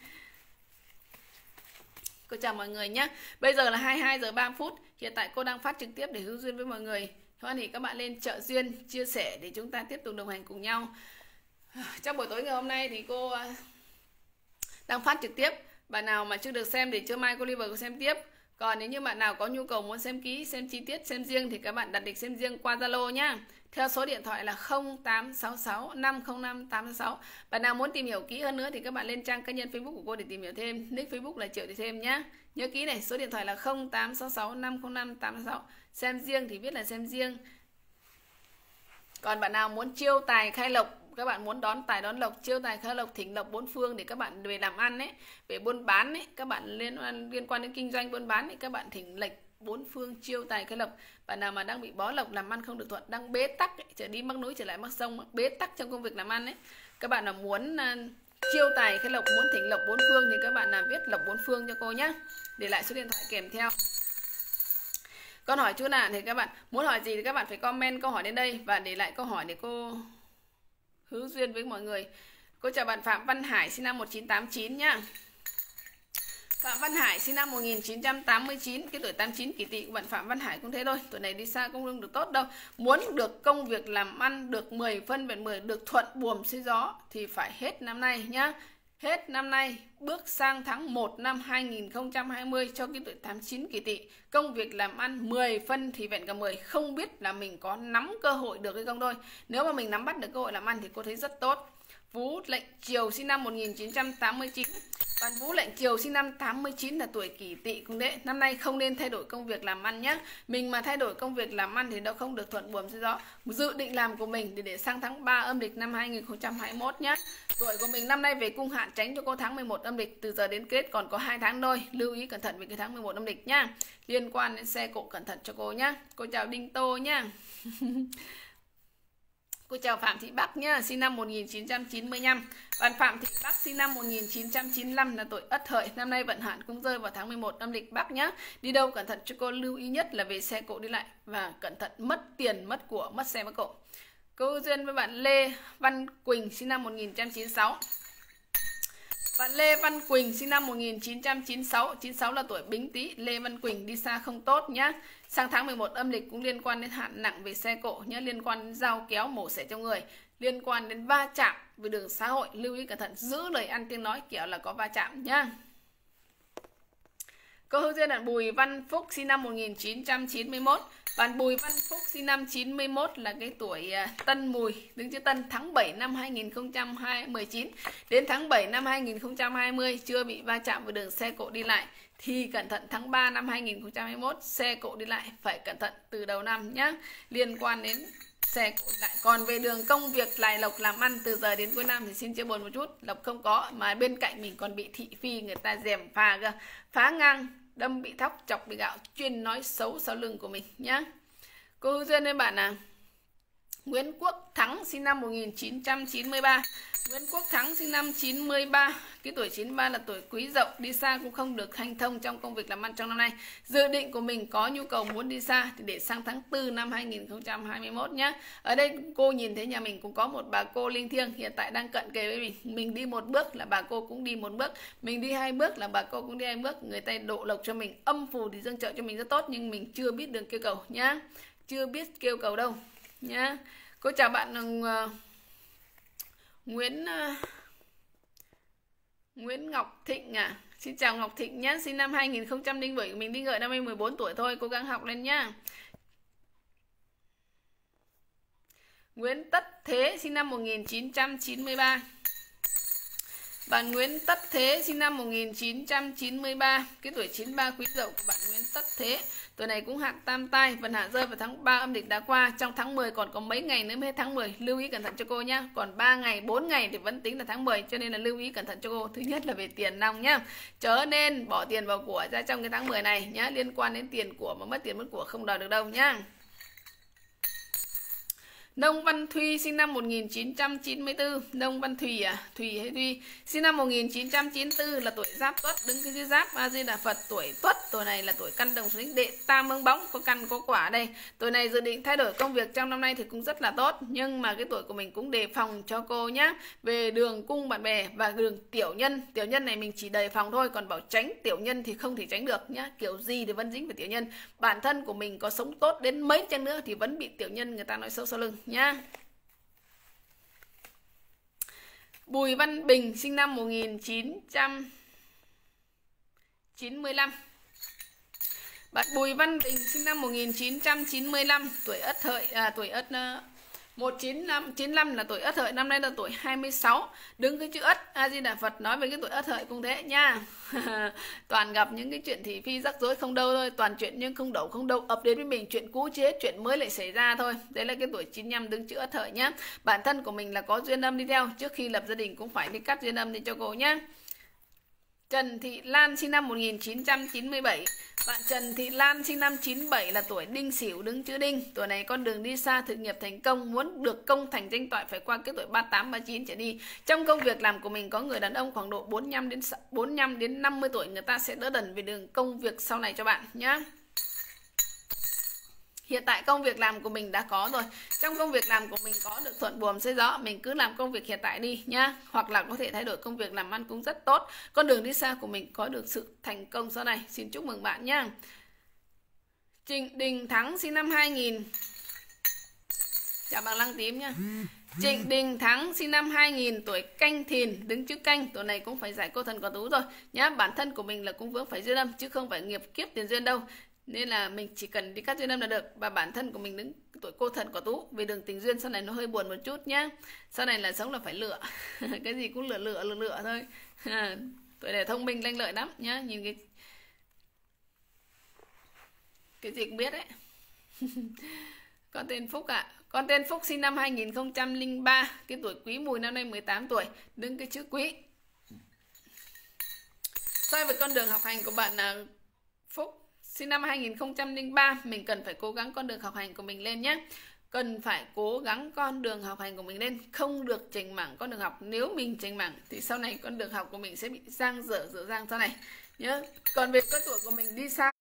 Cô chào mọi người nhé. Bây giờ là hai mươi hai giờ ba mươi phút. Hiện tại cô đang phát trực tiếp để hữu duyên với mọi người. Hoan hỉ các bạn lên trợ duyên, chia sẻ để chúng ta tiếp tục đồng hành cùng nhau. Trong buổi tối ngày hôm nay thì cô đang phát trực tiếp. Bạn nào mà chưa được xem thì trưa mai cô live cô xem tiếp. Còn nếu như bạn nào có nhu cầu muốn xem kỹ, xem chi tiết, xem riêng thì các bạn đặt lịch xem riêng qua Zalo nhá. Theo số điện thoại là không tám sáu sáu năm không năm tám sáu. Bạn nào muốn tìm hiểu kỹ hơn nữa thì các bạn lên trang cá nhân Facebook của cô để tìm hiểu thêm. Nick Facebook là Triệu Thị Thêm nhá. Nhớ kỹ này, số điện thoại là không tám sáu sáu năm không năm tám sáu. Xem riêng thì viết là xem riêng. Còn bạn nào muốn chiêu tài khai lộc, các bạn muốn đón tài đón lộc, chiêu tài khai lộc, thỉnh lộc bốn phương để các bạn về làm ăn ấy, về buôn bán ấy, các bạn liên liên quan đến kinh doanh buôn bán ấy, các bạn thỉnh lệch bốn phương chiêu tài khai lộc. Bạn nào mà đang bị bó lộc, làm ăn không được thuận, đang bế tắc ấy, trở đi mắc núi trở lại mắc sông, bế tắc trong công việc làm ăn ấy, các bạn nào muốn uh, chiêu tài khai lộc, muốn thỉnh lộc bốn phương thì các bạn nào viết lộc bốn phương cho cô nhá, để lại số điện thoại kèm theo. Con hỏi chút nào thì các bạn muốn hỏi gì thì các bạn phải comment câu hỏi đến đây và để lại câu hỏi để cô hữu duyên với mọi người. Cô chào bạn Phạm Văn Hải sinh năm một nghìn chín trăm tám mươi chín nhá. Phạm Văn Hải sinh năm một nghìn chín trăm tám mươi chín, cái tuổi tám mươi chín Kỷ Tỵ của bạn Phạm Văn Hải cũng thế thôi. Tuổi này đi xa cũng không được tốt đâu. Muốn được công việc làm ăn được mười phân vẹn mười, được thuận buồm xuôi gió thì phải hết năm nay nhá. Hết năm nay bước sang tháng một năm hai nghìn không trăm hai mươi cho cái tuổi tám mươi chín Kỷ Tỵ, công việc làm ăn mười phân thì vẹn cả mười, không biết là mình có nắm cơ hội được hay không thôi. Nếu mà mình nắm bắt được cơ hội làm ăn thì cô thấy rất tốt. Vũ Lệnh Triều sinh năm một nghìn chín trăm tám mươi chín. Bạn Vũ Lệnh Triều sinh năm tám mươi chín là tuổi Kỷ Tỵ cũng đấy. Năm nay không nên thay đổi công việc làm ăn nhé. Mình mà thay đổi công việc làm ăn thì nó không được thuận buồm xuôi gió. Dự định làm của mình để để sang tháng ba âm lịch năm hai nghìn không trăm hai mươi mốt nhé. Tuổi của mình năm nay về cung hạn tránh cho cô tháng mười một âm lịch, từ giờ đến kết còn có hai tháng thôi. Lưu ý cẩn thận về cái tháng mười một âm lịch nhá. Liên quan đến xe cộ cẩn thận cho cô nhá. Cô chào Đinh Tô nhá. Cô chào Phạm Thị Bắc nhá, sinh năm một nghìn chín trăm chín mươi lăm. Bạn Phạm Thị Bắc sinh năm một nghìn chín trăm chín mươi lăm là tuổi Ất Hợi. Năm nay vận hạn cũng rơi vào tháng mười một âm lịch Bắc nhá. Đi đâu cẩn thận cho cô, lưu ý nhất là về xe cộ đi lại và cẩn thận mất tiền, mất của, mất xe mất cộ. Câu duyên với bạn Lê Văn Quỳnh sinh năm một nghìn chín trăm chín mươi sáu. Bạn Lê Văn Quỳnh sinh năm một nghìn chín trăm chín mươi sáu, chín mươi sáu là tuổi Bính Tý. Lê Văn Quỳnh đi xa không tốt nhá. Sang tháng mười một âm lịch cũng liên quan đến hạn nặng về xe cộ nhé, liên quan đến dao kéo mổ xẻ trong người, liên quan đến va chạm về đường xã hội, lưu ý cẩn thận, giữ lời ăn tiếng nói kiểu là có va chạm nhá. Câu hữu duyên bạn Bùi Văn Phúc sinh năm một nghìn chín trăm chín mươi mốt. Bạn Bùi Văn Phúc sinh năm chín mươi mốt là cái tuổi Tân Mùi, đứng chữ Tân, tháng bảy năm hai nghìn không trăm mười chín đến tháng bảy năm hai nghìn không trăm hai mươi chưa bị va chạm vào đường xe cộ đi lại thì cẩn thận tháng ba năm hai nghìn không trăm hai mươi mốt xe cộ đi lại phải cẩn thận từ đầu năm nhé, liên quan đến xe cộ đi lại. Còn về đường công việc tài lộc làm ăn từ giờ đến cuối năm thì xin chia buồn một chút, lộc không có mà bên cạnh mình còn bị thị phi người ta dèm pha cơ, phá ngang, đâm bị thóc, chọc bị gạo, chuyên nói xấu sau lưng của mình nhá. Cô hữu duyên với bạn là Nguyễn Quốc Thắng sinh năm một nghìn chín trăm chín mươi ba. Nguyễn Quốc Thắng sinh năm chín mươi ba, cái tuổi chín mươi ba là tuổi Quý Dậu, đi xa cũng không được hanh thông trong công việc làm ăn trong năm nay. Dự định của mình có nhu cầu muốn đi xa thì để sang tháng tư năm hai nghìn không trăm hai mươi mốt nhé. Ở đây cô nhìn thấy nhà mình cũng có một bà cô linh thiêng hiện tại đang cận kề với mình. Mình đi một bước là bà cô cũng đi một bước, mình đi hai bước là bà cô cũng đi hai bước. Người ta độ lộc cho mình, âm phù thì dâng trợ cho mình rất tốt, nhưng mình chưa biết đường kêu cầu nhá, chưa biết kêu cầu đâu nhá. Cô chào bạn uh, Nguyễn uh, Nguyễn Ngọc Thịnh à. Xin chào Ngọc Thịnh nhé, sinh năm hai nghìn không trăm lẻ bảy, mình đi ngợi năm nay mười bốn tuổi thôi, cố gắng học lên nhá. Nguyễn Tất Thế sinh năm một nghìn chín trăm chín mươi ba. Bạn Nguyễn Tất Thế sinh năm một nghìn chín trăm chín mươi ba, cái tuổi chín mươi ba Quý Dậu của bạn Nguyễn Tất Thế. Tuổi này cũng hạn tam tai, vận hạn rơi vào tháng ba âm lịch đã qua. Trong tháng mười còn có mấy ngày nữa mới hết tháng mười, lưu ý cẩn thận cho cô nhá. Còn ba ngày, bốn ngày thì vẫn tính là tháng mười, cho nên là lưu ý cẩn thận cho cô. Thứ nhất là về tiền nong nhá, chớ nên bỏ tiền vào của ra trong cái tháng mười này nhá, liên quan đến tiền của mà mất tiền mất của không đòi được đâu nhá. Nông Văn Thuy sinh năm một nghìn chín trăm chín mươi tư. Nông Văn Thùy à? Thùy hay Thuy? Sinh năm một nghìn chín trăm chín mươi tư là tuổi Giáp Tuất, đứng cái chữ Giáp A Di Đà Phật. Tuổi Tuất, tuổi này là tuổi căn đồng sinh đệ tam mương bóng, có căn có quả đây. Tuổi này dự định thay đổi công việc trong năm nay thì cũng rất là tốt, nhưng mà cái tuổi của mình cũng đề phòng cho cô nhá. Về đường cung bạn bè và đường tiểu nhân. Tiểu nhân này mình chỉ đề phòng thôi, còn bảo tránh tiểu nhân thì không thể tránh được nhá. Kiểu gì thì vẫn dính với tiểu nhân. Bản thân của mình có sống tốt đến mấy chăng nữa thì vẫn bị tiểu nhân người ta nói xấu sau lưng nhá. Bùi Văn Bình sinh năm một nghìn chín trăm chín mươi lăm. Bạn Bùi Văn Bình sinh năm một nghìn chín trăm chín mươi lăm, tuổi Ất Hợi, à, tuổi Ất uh, một nghìn chín trăm chín mươi lăm là tuổi Ất Hợi, năm nay là tuổi hai mươi sáu, đứng cái chữ Ất. A Di Đà Phật nói về cái tuổi Ất Hợi cũng thế nha. Toàn gặp những cái chuyện thị phi rắc rối không đâu thôi, toàn chuyện nhưng không đậu không đâu ập đến với mình, chuyện cũ chế, chuyện mới lại xảy ra thôi. Đấy là cái tuổi chín mươi lăm đứng chữ Ất Hợi nhá. Bản thân của mình là có duyên âm đi theo, trước khi lập gia đình cũng phải đi cắt duyên âm đi cho cô nhá. Trần Thị Lan sinh năm một nghìn chín trăm chín mươi bảy. Bạn Trần Thị Lan sinh năm chín mươi bảy là tuổi Đinh Sửu, đứng chữ Đinh. Tuổi này con đường đi xa, thực nghiệp thành công, muốn được công thành danh toại phải qua cái tuổi ba mươi tám, ba mươi chín trở đi. Trong công việc làm của mình có người đàn ông khoảng độ bốn mươi lăm đến năm mươi tuổi, người ta sẽ đỡ đần về đường công việc sau này cho bạn nhá. Hiện tại công việc làm của mình đã có rồi. Trong công việc làm của mình có được thuận buồm xuôi gió, mình cứ làm công việc hiện tại đi nhá. Hoặc là có thể thay đổi công việc làm ăn cũng rất tốt. Con đường đi xa của mình có được sự thành công sau này. Xin chúc mừng bạn nhá. Trịnh Đình Thắng sinh năm hai nghìn. Chào bạn Lăng Tím nhá. Trịnh Đình Thắng sinh năm hai nghìn, tuổi Canh Thìn, đứng chữ Canh. Tuổi này cũng phải giải cô thần có tú rồi nhá. Bản thân của mình là cũng vướng phải duyên âm chứ không phải nghiệp kiếp tiền duyên đâu. Nên là mình chỉ cần đi cắt duyên âm là được. Và bản thân của mình đứng tuổi cô thần của Tú. Về đường tình duyên sau này nó hơi buồn một chút nhá. Sau này là sống là phải lựa. Cái gì cũng lựa lựa lựa lựa thôi. Tuổi này thông minh lanh lợi lắm nhá. Nhìn cái cái gì cũng biết đấy. Con tên Phúc ạ. À. Con tên Phúc sinh năm hai nghìn không trăm lẻ ba. Cái tuổi Quý Mùi năm nay mười tám tuổi. Đứng cái chữ Quý. Soi về con đường học hành của bạn là Phúc sinh năm hai nghìn không trăm lẻ ba. Mình cần phải cố gắng con đường học hành của mình lên nhé. Cần phải cố gắng con đường học hành của mình lên. Không được chểnh mảng con đường học. Nếu mình chểnh mảng thì sau này con đường học của mình sẽ bị giang dở dở dang sau này nhớ. Còn về cái tuổi của mình đi xa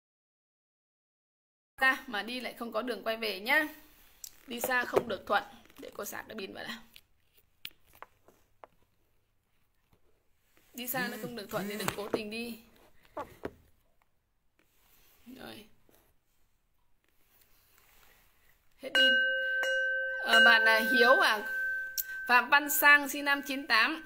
mà đi lại không có đường quay về nhá. Đi xa không được thuận. Để cô sạc cái pin vào nào. Đi xa nó không được thuận thì đừng cố tình đi. Rồi. Hết pin. Ờ, bạn là Hiếu à. Phạm Văn Sang sinh năm chín tám.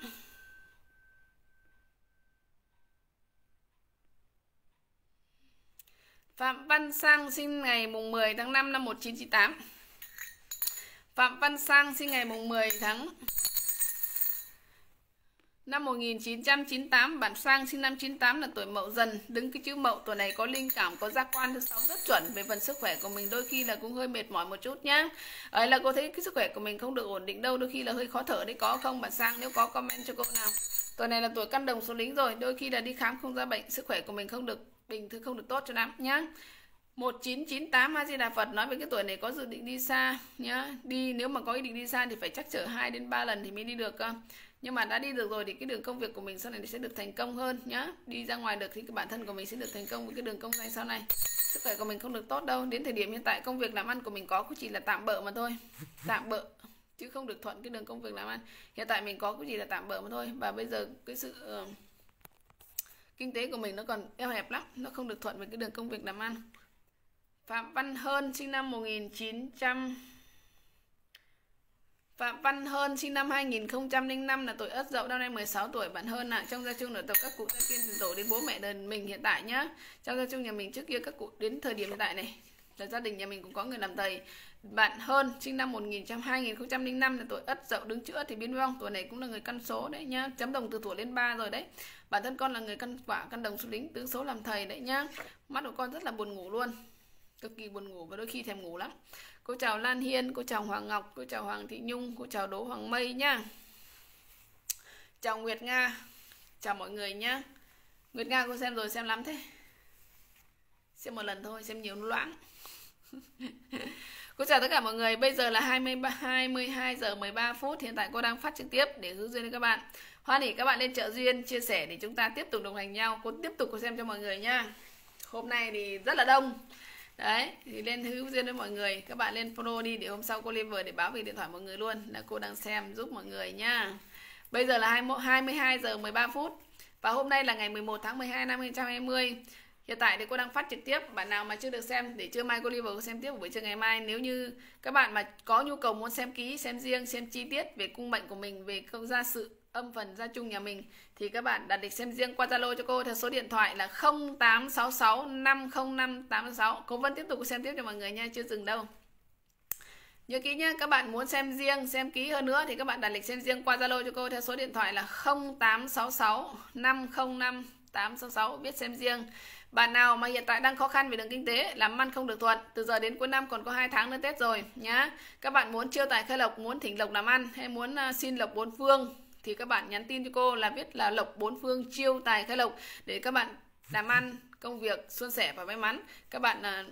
Phạm Văn Sang sinh ngày mùng mười tháng năm năm một nghìn chín trăm chín mươi tám. Phạm Văn Sang sinh ngày mùng mười tháng năm một nghìn chín trăm chín mươi tám. Bạn Sang sinh năm chín mươi tám là tuổi Mậu Dần. Đứng cái chữ Mậu, tuổi này có linh cảm, có giác quan thứ sáu rất chuẩn. Về phần sức khỏe của mình đôi khi là cũng hơi mệt mỏi một chút nhá. Ấy là cô thấy cái sức khỏe của mình không được ổn định đâu. Đôi khi là hơi khó thở đấy, có không bạn Sang? Nếu có comment cho cô nào. Tuổi này là tuổi Căn Đồng số lính rồi. Đôi khi là đi khám không ra bệnh. Sức khỏe của mình không được bình thường, không được tốt cho lắm nhá. một nghìn chín trăm chín mươi tám A Di Đà Phật nói về cái tuổi này có dự định đi xa nhá. Đi nếu mà có ý định đi xa thì phải chắc chở hai đến ba lần thì mới đi được cơ. Nhưng mà đã đi được rồi thì cái đường công việc của mình sau này sẽ được thành công hơn nhá. Đi ra ngoài được thì cái bản thân của mình sẽ được thành công với cái đường công danh sau này. Sức khỏe của mình không được tốt đâu. Đến thời điểm hiện tại công việc làm ăn của mình có cũng chỉ là tạm bợ mà thôi. Tạm bợ chứ không được thuận cái đường công việc làm ăn. Hiện tại mình có cũng chỉ là tạm bợ mà thôi. Và bây giờ cái sự uh, kinh tế của mình nó còn eo hẹp lắm. Nó không được thuận với cái đường công việc làm ăn. Phạm Văn Hơn sinh năm một nghìn chín trăm. Phạm Văn Hơn sinh năm hai nghìn không trăm lẻ năm là tuổi Ất Dậu, năm nay mười sáu tuổi. Bạn Hơn ạ, à, trong gia chung là tập các cụ gia tiên tiền tổ đến bố mẹ đời mình hiện tại nhá. Trong gia chung nhà mình trước kia các cụ đến thời điểm hiện tại này là gia đình nhà mình cũng có người làm thầy. Bạn Hơn sinh năm một nghìn hai nghìn không trăm lẻ năm là tuổi Ất Dậu, đứng chữ Ất thì biến vong. Tuổi này cũng là người căn số đấy nhá, chấm đồng từ tuổi lên ba rồi đấy. Bản thân con là người căn quả căn đồng số lính, tướng số làm thầy đấy nhá. Mắt của con rất là buồn ngủ luôn, cực kỳ buồn ngủ và đôi khi thèm ngủ lắm. Cô chào Lan Hiên, cô chào Hoàng Ngọc, cô chào Hoàng Thị Nhung, cô chào Đỗ Hoàng Mây nhá. Chào Nguyệt Nga, chào mọi người nhá. Nguyệt Nga cô xem rồi, xem lắm thế. Xem một lần thôi, xem nhiều nó loãng. Cô chào tất cả mọi người, bây giờ là hai mươi ba, hai mươi hai giờ mười ba phút. Hiện tại cô đang phát trực tiếp để hướng duyên với các bạn. Hoan hỉ các bạn lên trợ duyên, chia sẻ để chúng ta tiếp tục đồng hành nhau. Cô tiếp tục cô xem cho mọi người nha. Hôm nay thì rất là đông. Đấy, thì lên hữu duyên với mọi người. Các bạn lên follow đi để hôm sau cô lên vừa để báo về điện thoại mọi người luôn. Là cô đang xem giúp mọi người nha. Bây giờ là hai mươi hai giờ mười ba phút. Và hôm nay là ngày mười một tháng mười hai năm hai nghìn không trăm hai mươi. Hiện tại thì cô đang phát trực tiếp. Bạn nào mà chưa được xem để trưa mai cô đi vào xem tiếp buổi trưa ngày mai. Nếu như các bạn mà có nhu cầu muốn xem kỹ, xem riêng, xem chi tiết về cung mệnh của mình, về câu gia sự âm phần gia chung nhà mình, thì các bạn đặt lịch xem riêng qua Zalo cho cô theo số điện thoại là không tám sáu sáu năm không năm tám sáu. Cô vẫn tiếp tục xem tiếp cho mọi người nha, chưa dừng đâu. Nhớ kỹ nhé, các bạn muốn xem riêng, xem kỹ hơn nữa thì các bạn đặt lịch xem riêng qua Zalo cho cô theo số điện thoại là không tám sáu sáu năm không năm tám sáu sáu, biết xem riêng. Bạn nào mà hiện tại đang khó khăn về đường kinh tế, làm ăn không được thuận, từ giờ đến cuối năm còn có hai tháng nữa Tết rồi nhá. Các bạn muốn chiêu tài khai lộc, muốn thỉnh lộc làm ăn hay muốn xin lộc bốn phương thì các bạn nhắn tin cho cô là viết là lộc bốn phương chiêu tài khai lộc để các bạn làm ăn, công việc suôn sẻ và may mắn. Các bạn uh,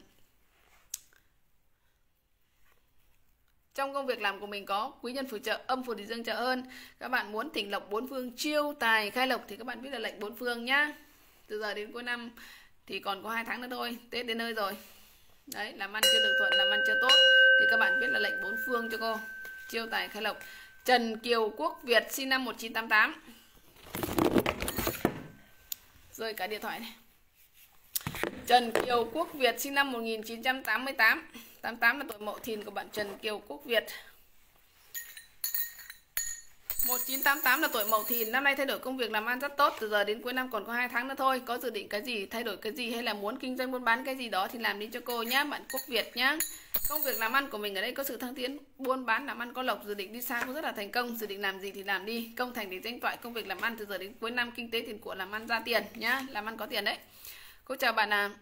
trong công việc làm của mình có quý nhân phù trợ, âm phù thì dương trợ ơn. Các bạn muốn thỉnh lộc bốn phương chiêu tài khai lộc thì các bạn viết là lệnh bốn phương nhá. Từ giờ đến cuối năm thì còn có hai tháng nữa thôi, Tết đến nơi rồi. Đấy, làm ăn chưa được thuận, làm ăn chưa tốt thì các bạn viết là lệnh bốn phương cho cô, chiêu tài khai lộc. Trần Kiều Quốc Việt sinh năm một nghìn chín trăm tám mươi tám. Rơi cả điện thoại này. Trần Kiều Quốc Việt sinh năm một nghìn chín trăm tám mươi tám. tám mươi tám là tuổi Mậu Thìn của bạn Trần Kiều Quốc Việt. một chín tám tám là tuổi Mậu Thìn, năm nay thay đổi công việc làm ăn rất tốt, từ giờ đến cuối năm còn có hai tháng nữa thôi. Có dự định cái gì, thay đổi cái gì hay là muốn kinh doanh buôn bán cái gì đó thì làm đi cho cô nhá, bạn Quốc Việt nhá. Công việc làm ăn của mình ở đây có sự thăng tiến, buôn bán làm ăn có lộc, dự định đi xa cũng rất là thành công, dự định làm gì thì làm đi, công thành để danh toại, công việc làm ăn từ giờ đến cuối năm kinh tế tiền của làm ăn ra tiền nhá, làm ăn có tiền đấy. Cô chào bạn à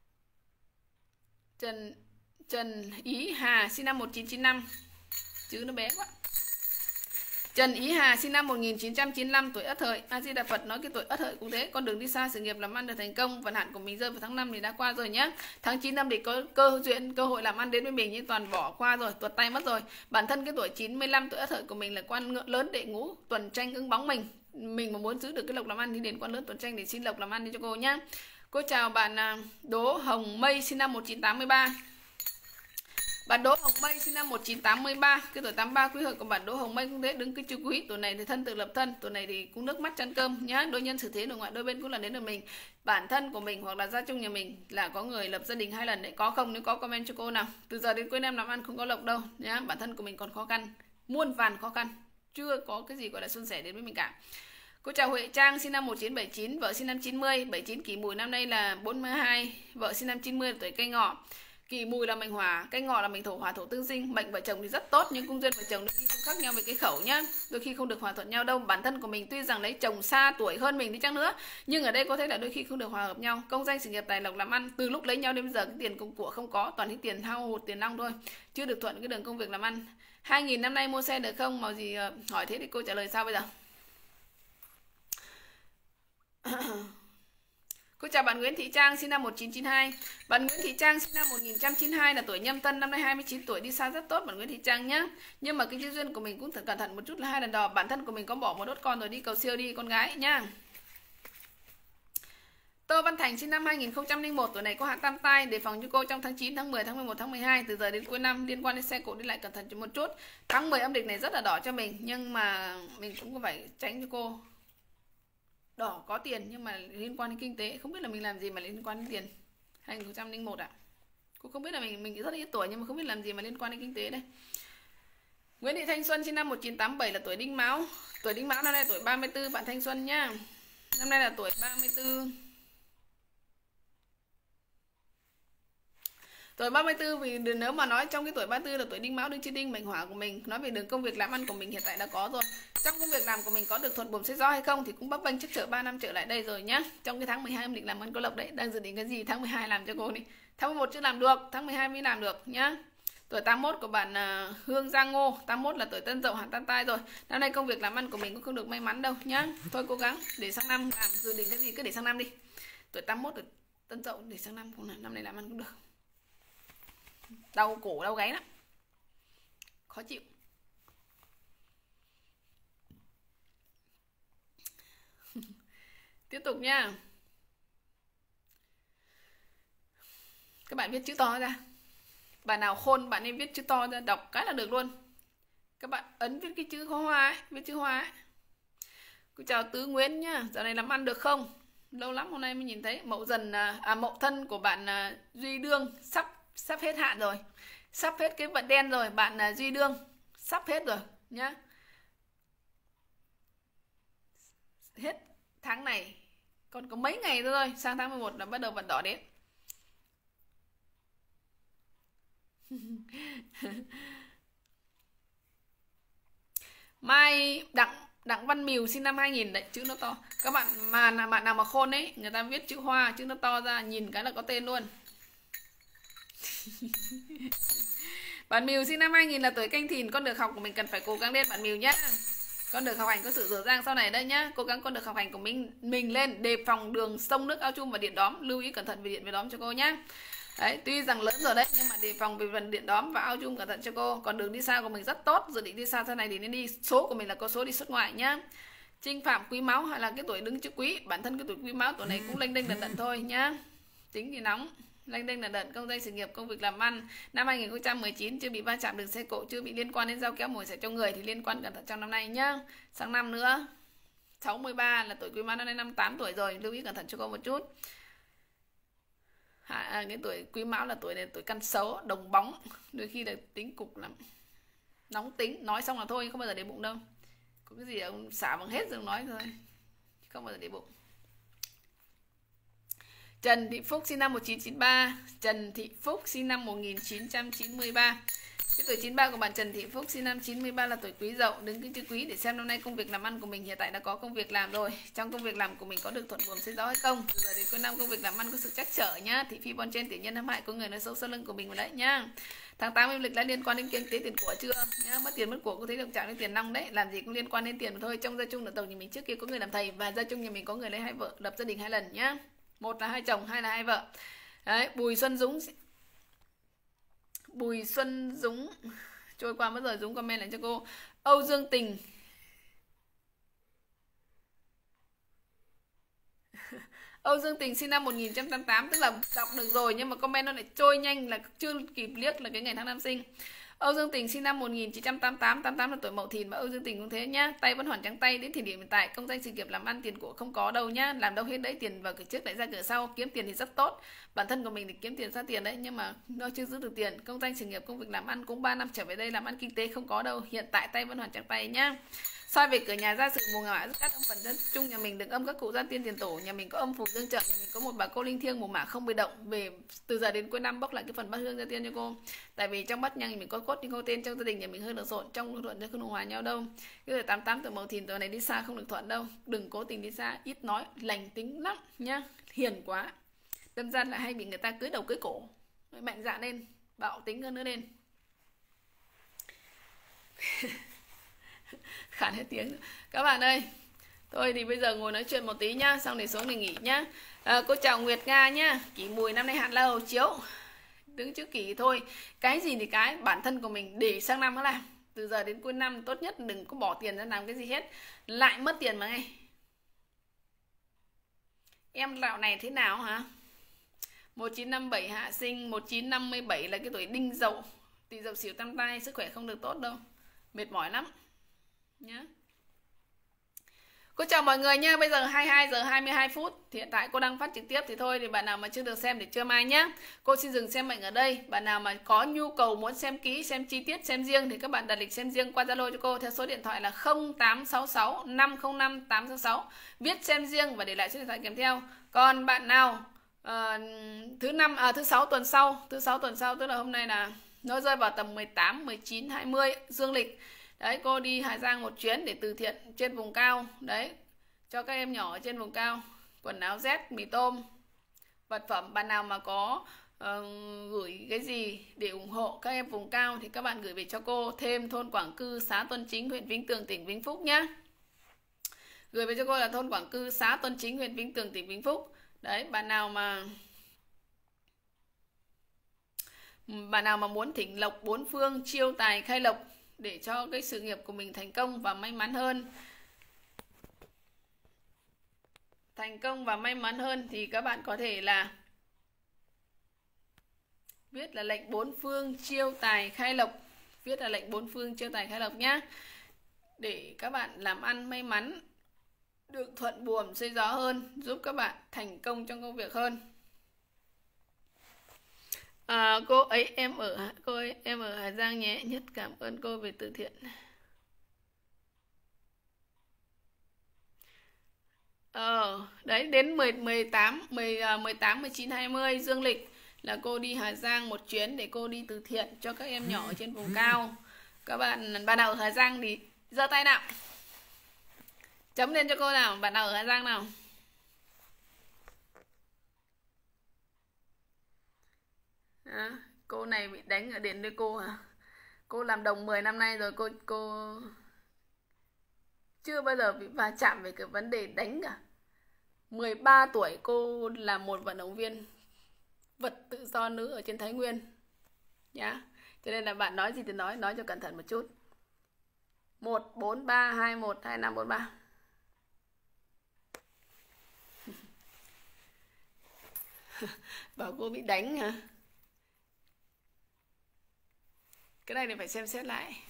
Trần Trần Ý Hà sinh năm một chín chín năm, chữ nó bé quá. Trần Ý Hà sinh năm một nghìn chín trăm chín mươi lăm, tuổi Ất Hợi. A Di Đà Phật nói cái tuổi Ất Hợi cũng thế, con đường đi xa, sự nghiệp làm ăn được thành công, vận hạn của mình rơi vào tháng năm thì đã qua rồi nhé. Tháng chín năm thì có cơ duyên, cơ hội làm ăn đến với mình nhưng toàn bỏ qua rồi, tuột tay mất rồi. Bản thân cái tuổi chín mươi lăm tuổi Ất Hợi của mình là quan ngựa lớn đệ ngũ, tuần tranh ứng bóng mình. Mình mà muốn giữ được cái lộc làm ăn thì đến quan lớn tuần tranh để xin lộc làm ăn đi cho cô nhé. Cô chào bạn Đỗ Hồng Mây sinh năm một chín tám ba. Bạn Đỗ Hồng Mây sinh năm một chín tám ba, cái tuổi tám mươi ba quý Hợi của bạn Đỗ Hồng Mây cũng thế, đứng cái chữ quý, tuổi này thì thân tự lập thân, tuổi này thì cũng nước mắt chăn cơm nhá, đôi nhân xử thế nội ngoại đôi bên cũng là đến được mình. Bản thân của mình hoặc là gia chung nhà mình là có người lập gia đình hai lần đấy, có không? Nếu có comment cho cô nào. Từ giờ đến cuối năm làm ăn không có lộc đâu nhá, bản thân của mình còn khó khăn, muôn vàn khó khăn, chưa có cái gì gọi là suôn sẻ đến với mình cả. Cô chào Huệ Trang sinh năm một chín bảy chín, vợ sinh năm chín mươi, bảy chín kỷ Mùi năm nay là bốn mươi hai, vợ sinh năm chín mươi tuổi Cây Ngọ. Kỷ Mùi là mệnh hỏa, Cây Ngọ là mệnh thổ, hỏa thổ tương sinh, mệnh vợ chồng thì rất tốt nhưng cung duyên vợ chồng đôi khi không khác nhau về cái khẩu nhá, đôi khi không được hòa thuận nhau đâu. Bản thân của mình tuy rằng lấy chồng xa tuổi hơn mình đi chăng nữa nhưng ở đây có thể là đôi khi không được hòa hợp nhau. Công danh sự nghiệp tài lộc làm ăn, từ lúc lấy nhau đến bây giờ cái tiền công của không có, toàn những tiền hao hụt tiền nong thôi, chưa được thuận cái đường công việc làm ăn. Hai nghìn năm nay mua xe được không? Màu gì hỏi thế thì cô trả lời sao bây giờ? Cô chào bạn Nguyễn Thị Trang sinh năm một chín chín hai. Bạn Nguyễn Thị Trang sinh năm một nghìn chín trăm chín mươi hai là tuổi Nhâm Tân, năm nay hai mươi chín tuổi, đi xa rất tốt bạn Nguyễn Thị Trang nhá. Nhưng mà cái duyên của mình cũng thật cẩn thận một chút là hai lần đò, bản thân của mình có bỏ một đốt con rồi, đi cầu siêu đi con gái nhá. Tô Văn Thành sinh năm hai nghìn không trăm lẻ một, tuổi này có hạn tam tai, đề phòng cho cô trong tháng chín, tháng mười, tháng mười một, tháng mười hai, từ giờ đến cuối năm liên quan đến xe cộ đi lại cẩn thận cho một chút. Tháng mười âm lịch này rất là đỏ cho mình nhưng mà mình cũng phải tránh cho cô. Đỏ có tiền nhưng mà liên quan đến kinh tế, không biết là mình làm gì mà liên quan đến tiền. hai nghìn không trăm lẻ một ạ. À. Cô không biết là mình mình rất là ít tuổi nhưng mà không biết làm gì mà liên quan đến kinh tế đây. Nguyễn Thị Thanh Xuân sinh năm một chín tám bảy là tuổi Đinh Mão. Tuổi Đinh Mão năm nay tuổi ba mươi tư bạn Thanh Xuân nhá. Năm nay là tuổi ba mươi tư. Tuổi ba mươi tư vì nếu mà nói trong cái tuổi ba mươi tư là tuổi Đinh Mão đương chi đinh mệnh hỏa của mình, nói về đường công việc làm ăn của mình hiện tại đã có rồi. Trong công việc làm của mình có được thuận buồm xuôi gió hay không thì cũng bấp bênh chắc trở ba năm trở lại đây rồi nhá. Trong cái tháng mười hai âm lịch làm ăn có lộc đấy, đang dự định cái gì tháng mười hai làm cho cô đi. Tháng mười một chưa làm được, tháng mười hai mới làm được nhá. Tuổi tám mươi mốt của bạn uh, Hương Giang Ngô, tám mươi mốt là tuổi Tân Dậu hạn tam tai rồi. Năm nay công việc làm ăn của mình cũng không được may mắn đâu nhá. Thôi cố gắng để sang năm làm, dự định cái gì cứ để sang năm đi. Tuổi tám mươi mốt tuổi Tân Dậu để sang năm, năm này làm ăn cũng được. Đau cổ đau gáy lắm, khó chịu. Tiếp tục nha. Các bạn viết chữ to ra. Bạn nào khôn bạn nên viết chữ to ra, đọc cái là được luôn. Các bạn ấn viết cái chữ hoa ấy, viết chữ hoa ấy. Cô chào Tứ Nguyễn nhá. Dạo này làm ăn được không? Lâu lắm hôm nay mới nhìn thấy. Mậu Dần à Mậu Thân của bạn à, Duy Đương sắp sắp hết hạn rồi. Sắp hết cái vận đen rồi, bạn là Duy Đương sắp hết rồi nhá. Hết tháng này còn có mấy ngày nữa thôi, sang tháng mười một là bắt đầu vận đỏ đến. Mai Đặng Đặng Văn Mìu sinh năm hai nghìn đấy, chữ nó to. Các bạn mà là bạn nào mà khôn ấy, người ta viết chữ hoa chữ nó to ra, nhìn cái là có tên luôn. Bạn Mìu sinh năm hai nghìn là tuổi Canh Thìn, con được học của mình cần phải cố gắng lên bạn Mìu nhá. Con được học hành có sự dở dang sau này đây nhá. Cố gắng con được học hành của mình mình lên, đề phòng đường sông nước ao chung và điện đóm, lưu ý cẩn thận về điện về đóm cho cô nhá. Đấy, tuy rằng lớn rồi đấy nhưng mà đề phòng về phần điện đóm và ao chung cẩn thận cho cô. Còn đường đi xa của mình rất tốt, dự định đi xa sau này thì nên đi, số của mình là có số đi xuất ngoại nhá. Trinh Phạm Quý Máu hay là cái tuổi đứng chữ Quý, bản thân cái tuổi Quý Máu tuổi này cũng lênh đênh đần đần thôi nhá. Tính thì nóng, lênh đênh đần đần, công danh sự nghiệp, công việc làm ăn. Năm hai nghìn không trăm mười chín chưa bị va chạm đường xe cộ, chưa bị liên quan đến dao kéo mồi xẻ trong người thì liên quan cẩn thận trong năm nay nhá. Sang năm nữa sáu mươi ba là tuổi Quý Mão, năm nay năm mươi tám tuổi rồi, lưu ý cẩn thận cho cô một chút. À, cái tuổi Quý Mão là tuổi này tuổi căn xấu, đồng bóng, đôi khi là tính cục lắm, nóng tính, nói xong là thôi không bao giờ để bụng đâu. Có cái gì ông xả bằng hết rồi nói thôi, không bao giờ để bụng. Trần Thị Phúc sinh năm một nghìn chín trăm chín mươi ba. Trần Thị Phúc sinh năm một nghìn chín trăm chín mươi ba. Cái tuổi chín ba của bạn Trần Thị Phúc sinh năm chín mươi ba là tuổi Quý Dậu. Đứng cái chữ Quý để xem năm nay công việc làm ăn của mình hiện tại đã có công việc làm rồi. Trong công việc làm của mình có được thuận buồm xuôi gió hay không? Từ giờ đến cuối năm công việc làm ăn có sự trắc trở nhá. Thị phi bon trên tiểu nhân hãm hại có người nói xấu sau lưng của mình rồi đấy nhá. Tháng tám âm lịch đã liên quan đến kinh tế tiền của chưa nhá. Mất tiền mất của có thấy động trạng đến tiền nong đấy, làm gì cũng liên quan đến tiền mà thôi. Trong gia chung là tộc nhà mình trước kia có người làm thầy, và gia chung nhà mình có người lấy hai vợ, lập gia đình hai lần nhá. Một là hai chồng, hai là hai vợ. Đấy, Bùi Xuân Dũng Bùi Xuân Dũng trôi qua mất rồi. Dũng comment lại cho cô. Âu Dương Tình Âu Dương Tình sinh năm một nghìn chín trăm tám mươi tám, tức là đọc được rồi nhưng mà comment nó lại trôi nhanh, là chưa kịp liếc là cái ngày tháng năm sinh. Âu Dương Tình sinh năm một nghìn chín trăm tám mươi tám, tám mươi tám là tuổi Mậu Thìn, và Âu Dương Tình cũng thế nhá. Tay vẫn hoàn trắng tay đến thời điểm hiện tại, công danh sự nghiệp làm ăn tiền của không có đâu nhá. Làm đâu hết đấy, tiền vào cửa trước lại ra cửa sau, kiếm tiền thì rất tốt. Bản thân của mình thì kiếm tiền ra tiền đấy, nhưng mà nó chưa giữ được tiền. Công danh sự nghiệp, công việc làm ăn cũng ba năm trở về đây làm ăn kinh tế không có đâu. Hiện tại tay vẫn hoàn trắng tay nhá. Soi về cửa nhà gia sự mùa ngạ rất các âm phần dân chung nhà mình được âm các cụ gia tiên tiền tổ, nhà mình có âm phù dương trợ, nhà mình có một bà cô linh thiêng mùa mã không bị động. Về từ giờ đến cuối năm bóc lại cái phần bát hương gia tiên cho cô, tại vì trong bát nhang mình có cốt nhưng cô tên trong gia đình nhà mình hơi lộn xộn, trong thuận chứ không hòa nhau đâu. Cái tuổi tám tám tuổi Mậu Thìn tuổi này đi xa không được thuận đâu, đừng cố tình đi xa, ít nói, lành tính lắm nhá, hiền quá, đâm ra lại hay bị người ta cưới đầu cưới cổ. Mạnh dạn lên, bạo tính hơn nữa lên. Khản hết tiếng. Các bạn ơi, tôi thì bây giờ ngồi nói chuyện một tí nhá, xong để xuống để nghỉ nhá. À, cô chào Nguyệt Nga nhá. Kỷ Mùi năm nay hạn là Hầu Chiếu, đứng chữ Kỷ thôi. Cái gì thì cái bản thân của mình để sang năm nó làm. Từ giờ đến cuối năm tốt nhất đừng có bỏ tiền ra làm cái gì hết, lại mất tiền mà ngay. Em dạo này thế nào hả? Một chín năm bảy hạ sinh, một chín năm bảy là cái tuổi Đinh Dậu, Tỵ Dậu Sửu tam tai, sức khỏe không được tốt đâu, mệt mỏi lắm nhá. Cô chào mọi người nha. Bây giờ hai mươi hai giờ hai mươi hai phút thì hiện tại cô đang phát trực tiếp, thì thôi thì bạn nào mà chưa được xem để trưa mai nhá. Cô xin dừng xem mệnh ở đây. Bạn nào mà có nhu cầu muốn xem kỹ, xem chi tiết, xem riêng thì các bạn đặt lịch xem riêng qua Zalo cho cô theo số điện thoại là không tám sáu sáu năm không năm tám sáu sáu. Viết xem riêng và để lại số điện thoại kèm theo. Còn bạn nào uh, thứ năm à thứ sáu tuần sau, thứ sáu tuần sau tức là hôm nay là nó rơi vào tầm mười tám, mười chín, hai mươi dương lịch. Đấy, cô đi Hà Giang một chuyến để từ thiện trên vùng cao. Đấy, cho các em nhỏ ở trên vùng cao quần áo rét, mì tôm, vật phẩm. Bạn nào mà có uh, gửi cái gì để ủng hộ các em vùng cao thì các bạn gửi về cho cô. Thêm thôn Quảng Cư, xã Tuân Chính, huyện Vĩnh Tường, tỉnh Vĩnh Phúc nhá. Gửi về cho cô là thôn Quảng Cư, xã Tuân Chính, huyện Vĩnh Tường, tỉnh Vĩnh Phúc. Đấy, bạn nào mà bạn nào mà muốn thỉnh lộc bốn phương, chiêu tài khai lộc để cho cái sự nghiệp của mình thành công và may mắn hơn, thành công và may mắn hơn thì các bạn có thể là viết là lệnh bốn phương chiêu tài khai lộc, viết là lệnh bốn phương chiêu tài khai lộc nhá, để các bạn làm ăn may mắn, được thuận buồm xuôi gió hơn, giúp các bạn thành công trong công việc hơn. À, cô ấy em ở cô ấy em ở Hà Giang nhé, nhất cảm ơn cô về từ thiện. Ờ, đấy đến mười, mười tám, mười, mười tám, mười chín, hai mươi dương lịch là cô đi Hà Giang một chuyến để cô đi từ thiện cho các em nhỏ ở trên vùng cao. Các bạn bạn nào ở Hà Giang thì giơ tay nào, chấm lên cho cô nào, bạn nào ở Hà Giang nào. À, cô này bị đánh ở điện với cô hả? Cô làm đồng mười năm nay rồi, cô cô chưa bao giờ bị va chạm về cái vấn đề đánh cả. Mười ba tuổi cô là một vận động viên vật tự do nữ ở trên Thái Nguyên nhá. Cho nên là bạn nói gì thì nói, nói cho cẩn thận một chút. Một bốn ba hai một hai năm bốn ba. Bảo cô bị đánh hả? Cái này thì phải xem xét lại.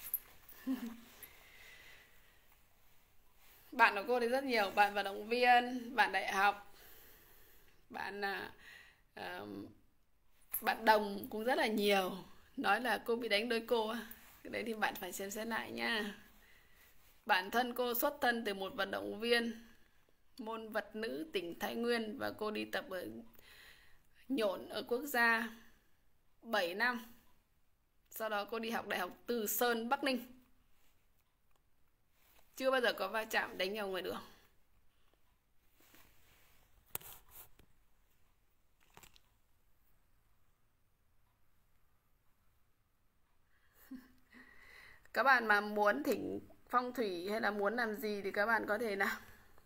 Bạn của cô thì rất nhiều, bạn vận động viên, bạn đại học, bạn uh, bạn đồng cũng rất là nhiều. Nói là cô bị đánh đôi cô, cái đấy thì bạn phải xem xét lại nha. Bản thân cô xuất thân từ một vận động viên môn vật nữ tỉnh Thái Nguyên và cô đi tập ở Nhổn ở Quốc gia bảy năm. Sau đó cô đi học đại học Từ Sơn, Bắc Ninh. Chưa bao giờ có va chạm đánh nhau ngoài đường. Các bạn mà muốn thỉnh phong thủy hay là muốn làm gì thì các bạn có thể nào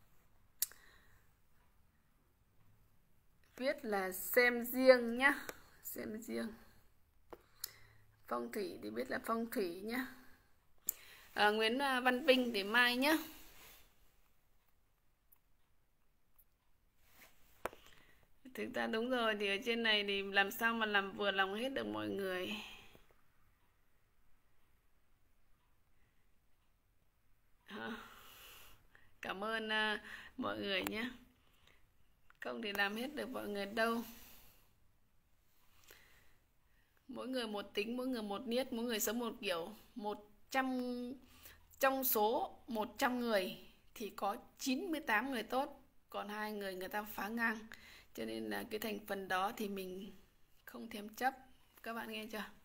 viết là xem riêng nhá. Xem riêng. Phong thủy thì biết là phong thủy nhá. À, Nguyễn Văn Vinh để mai nhá. Thực ra đúng rồi, thì ở trên này thì làm sao mà làm vừa lòng hết được mọi người. Cảm ơn uh, mọi người nhé. Không thì làm hết được mọi người đâu. Mỗi người một tính, mỗi người một niết, mỗi người sống một kiểu. Một trăm trong số một trăm người thì có chín mươi tám người tốt, còn hai người người ta phá ngang. Cho nên là cái thành phần đó thì mình không thèm chấp. Các bạn nghe chưa?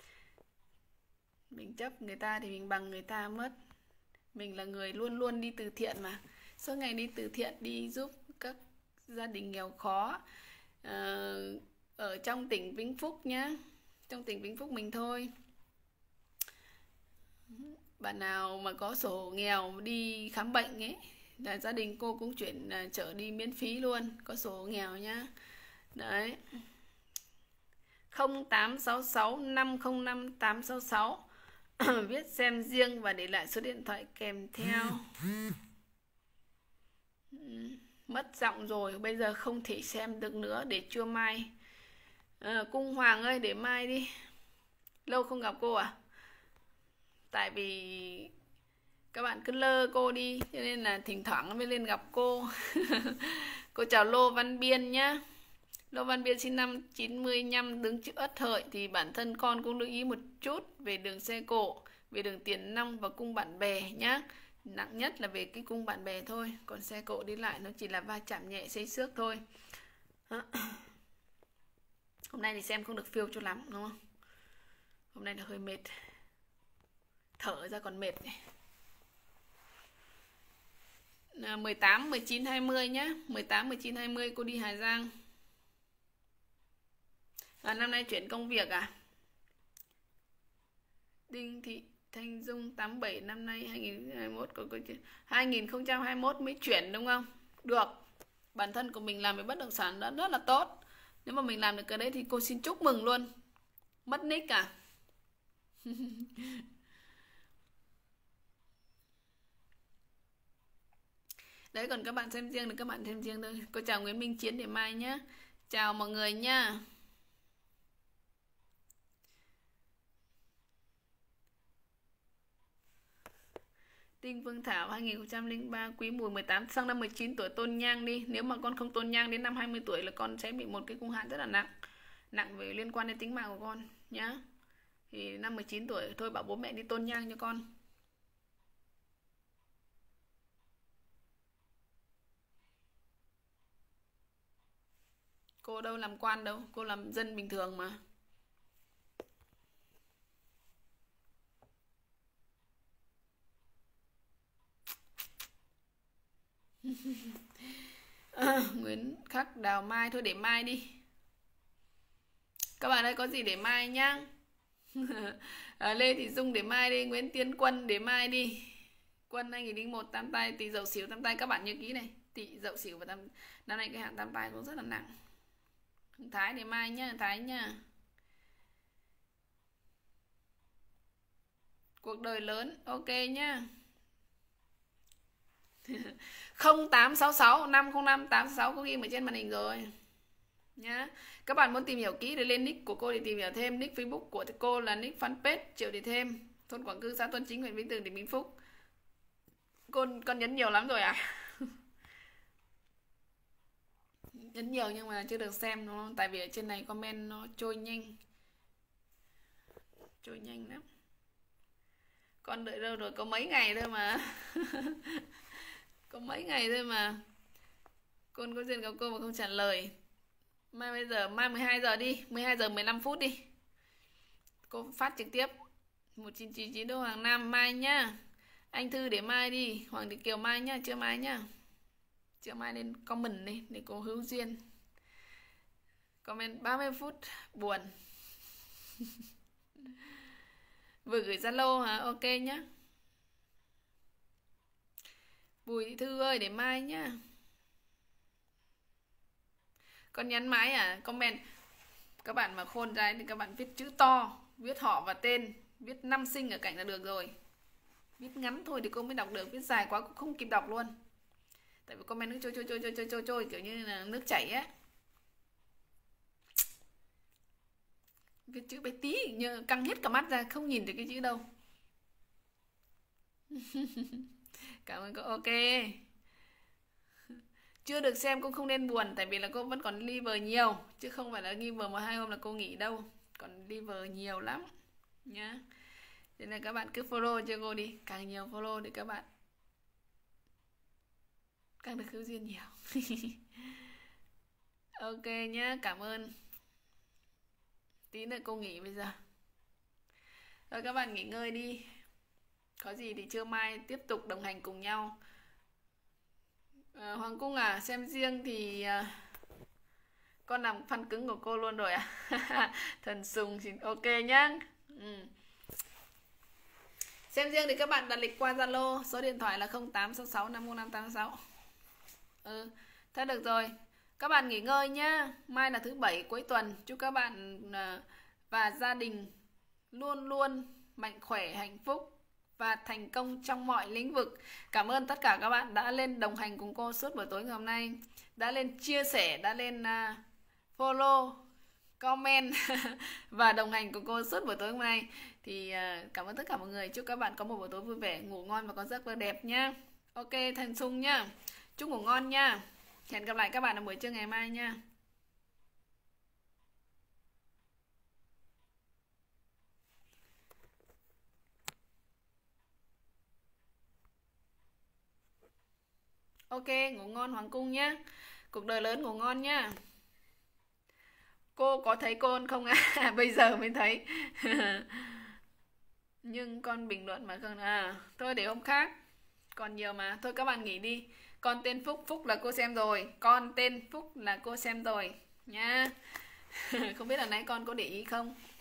Mình chấp người ta thì mình bằng người ta mất. Mình là người luôn luôn đi từ thiện mà. Suốt ngày đi từ thiện, đi giúp các gia đình nghèo khó à, ở trong tỉnh Vĩnh Phúc nhá. Trong tỉnh Vĩnh Phúc mình thôi. Bạn nào mà có sổ nghèo đi khám bệnh ấy là gia đình cô cũng chuyển uh, chở đi miễn phí luôn. Có sổ nghèo nhá. Đấy. không tám sáu sáu năm không năm tám sáu sáu. Viết xem riêng và để lại số điện thoại kèm theo. Mất giọng rồi, bây giờ không thể xem được nữa, để trưa mai. à, Cung Hoàng ơi, để mai đi. Lâu không gặp cô à? Tại vì các bạn cứ lơ cô đi, cho nên là thỉnh thoảng mới lên gặp cô. Cô chào Lô Văn Biên nhá. Lô Văn Biên sinh năm chín mươi lăm, đứng chữ Ất Hợi. Thì bản thân con cũng lưu ý một chút về đường xe cộ, về đường tiền nong và cung bạn bè nhá. Nặng nhất là về cái cung bạn bè thôi. Còn xe cộ đi lại nó chỉ là va chạm nhẹ xây xước thôi. Hôm nay thì xem không được phiêu cho lắm đúng không? Hôm nay là hơi mệt. Thở ra còn mệt này. mười tám, mười chín, hai mươi nhá. mười tám, mười chín, hai mươi cô đi Hà Giang. À, năm nay chuyển công việc à? Đinh Thị Thanh Dung tám bảy, năm nay hai nghìn không trăm hai mươi mốt có hai nghìn không trăm hai mươi mốt mới chuyển đúng không? Được. Bản thân của mình làm về bất động sản đã rất là tốt. Nếu mà mình làm được cái đấy thì cô xin chúc mừng luôn. Mất nick à? Đấy, còn các bạn xem riêng thì các bạn xem riêng thôi. Cô chào Nguyễn Minh Chiến để mai nhé. Chào mọi người nha. Đinh Phương Thảo hai nghìn không trăm lẻ ba, Quý Mùi mười tám, sang năm mười chín tuổi tôn nhang đi. Nếu mà con không tôn nhang đến năm hai mươi tuổi là con sẽ bị một cái cung hạn rất là nặng. Nặng về liên quan đến tính mạng của con nhá. Thì năm mười chín tuổi thôi bảo bố mẹ đi tôn nhang cho con. Cô đâu làm quan đâu, cô làm dân bình thường mà. à, Nguyễn Khắc Đào Mai, thôi để mai đi. Các bạn ơi, có gì để mai nhá. à, Lê Thị Dung để mai đi. Nguyễn Tiến Quân để mai đi. Quân hai nghìn không trăm lẻ một, tam tai, Tỵ Dậu Sửu, tam tai. Các bạn nhớ kỹ này, Tỵ Dậu Sửu và tam, năm nay cái hạn tam tai cũng rất là nặng. Thái để mai nhá. Thái nhá. Cuộc đời lớn, ok nhá. không tám sáu sáu năm không năm tám sáu sáu có ghi ở trên màn hình rồi nhá. Các bạn muốn tìm hiểu kỹ để lên nick của cô để tìm hiểu thêm. Nick Facebook của cô là nick fanpage Triệu Để Thêm, thôn Quảng Cư, xã Tuân Chính, huyện Vĩnh Tường, tỉnh Vĩnh Phúc. Con con nhấn nhiều lắm rồi à? Nhấn nhiều nhưng mà chưa được xem đúng không? Tại vì ở trên này comment nó trôi nhanh, trôi nhanh lắm. Con đợi đâu rồi, có mấy ngày thôi mà. Có mấy ngày thôi mà. Con có duyên gặp cô mà không trả lời. Mai bây giờ, mai mười hai giờ đi, mười hai giờ mười lăm phút đi. Cô phát trực tiếp một chín chín chín đô Hoàng Nam mai nhá. Anh Thư để mai đi, Hoàng Thị Kiều mai nhá, chưa mai nhá. Chưa mai lên comment đi để cô hữu duyên. Comment ba mươi phút buồn. Vừa gửi Zalo hả? Ok nhá. Bùi Thị Thư ơi để mai nhá. Con nhắn mãi à? Comment. Các bạn mà khôn ra thì các bạn viết chữ to, viết họ và tên, viết năm sinh ở cạnh là được rồi. Viết ngắn thôi thì cô mới đọc được, viết dài quá cũng không kịp đọc luôn. Tại vì comment nó trôi trôi trôi trôi trôi trôi trôi kiểu như là nước chảy á. Viết chữ bé tí như căng hết cả mắt ra, không nhìn được cái chữ đâu. Cảm ơn cô. Ok. Chưa được xem cũng không nên buồn, tại vì là cô vẫn còn liver nhiều, chứ không phải là liver một hai hôm là cô nghỉ đâu, còn liver nhiều lắm nhá. Thế nên các bạn cứ follow cho cô đi, càng nhiều follow thì các bạn càng được hữu duyên nhiều. Ok nhá, cảm ơn. Tí nữa cô nghỉ bây giờ. Rồi các bạn nghỉ ngơi đi. Có gì thì trưa mai tiếp tục đồng hành cùng nhau. à, Hoàng Cung à, xem riêng thì à, con làm fan cứng của cô luôn rồi à? Thần Sùng xin ok nhá. Ừ. Xem riêng thì các bạn đặt lịch qua Zalo, số điện thoại là không tám sáu sáu năm một năm tám sáu. Ừ, thế được rồi. Các bạn nghỉ ngơi nhá. Mai là thứ bảy cuối tuần. Chúc các bạn và gia đình luôn luôn mạnh khỏe, hạnh phúc và thành công trong mọi lĩnh vực. Cảm ơn tất cả các bạn đã lên đồng hành cùng cô suốt buổi tối ngày hôm nay, đã lên chia sẻ, đã lên uh, follow, comment và đồng hành cùng cô suốt buổi tối hôm nay. Thì uh, cảm ơn tất cả mọi người. Chúc các bạn có một buổi tối vui vẻ, ngủ ngon và có giấc mơ đẹp nhá. Ok, Thành Sung nhá. Chúc ngủ ngon nha. Hẹn gặp lại các bạn ở buổi trưa ngày mai nha. Ok, ngủ ngon Hoàng Cung nhá. Cuộc đời lớn ngủ ngon nhá. Cô có thấy con không à? Bây giờ mới thấy. Nhưng con bình luận mà không à. Thôi để hôm khác. Còn nhiều mà. Thôi các bạn nghỉ đi. Con tên Phúc, Phúc là cô xem rồi. Con tên Phúc là cô xem rồi nha. Không biết là nãy con có để ý không?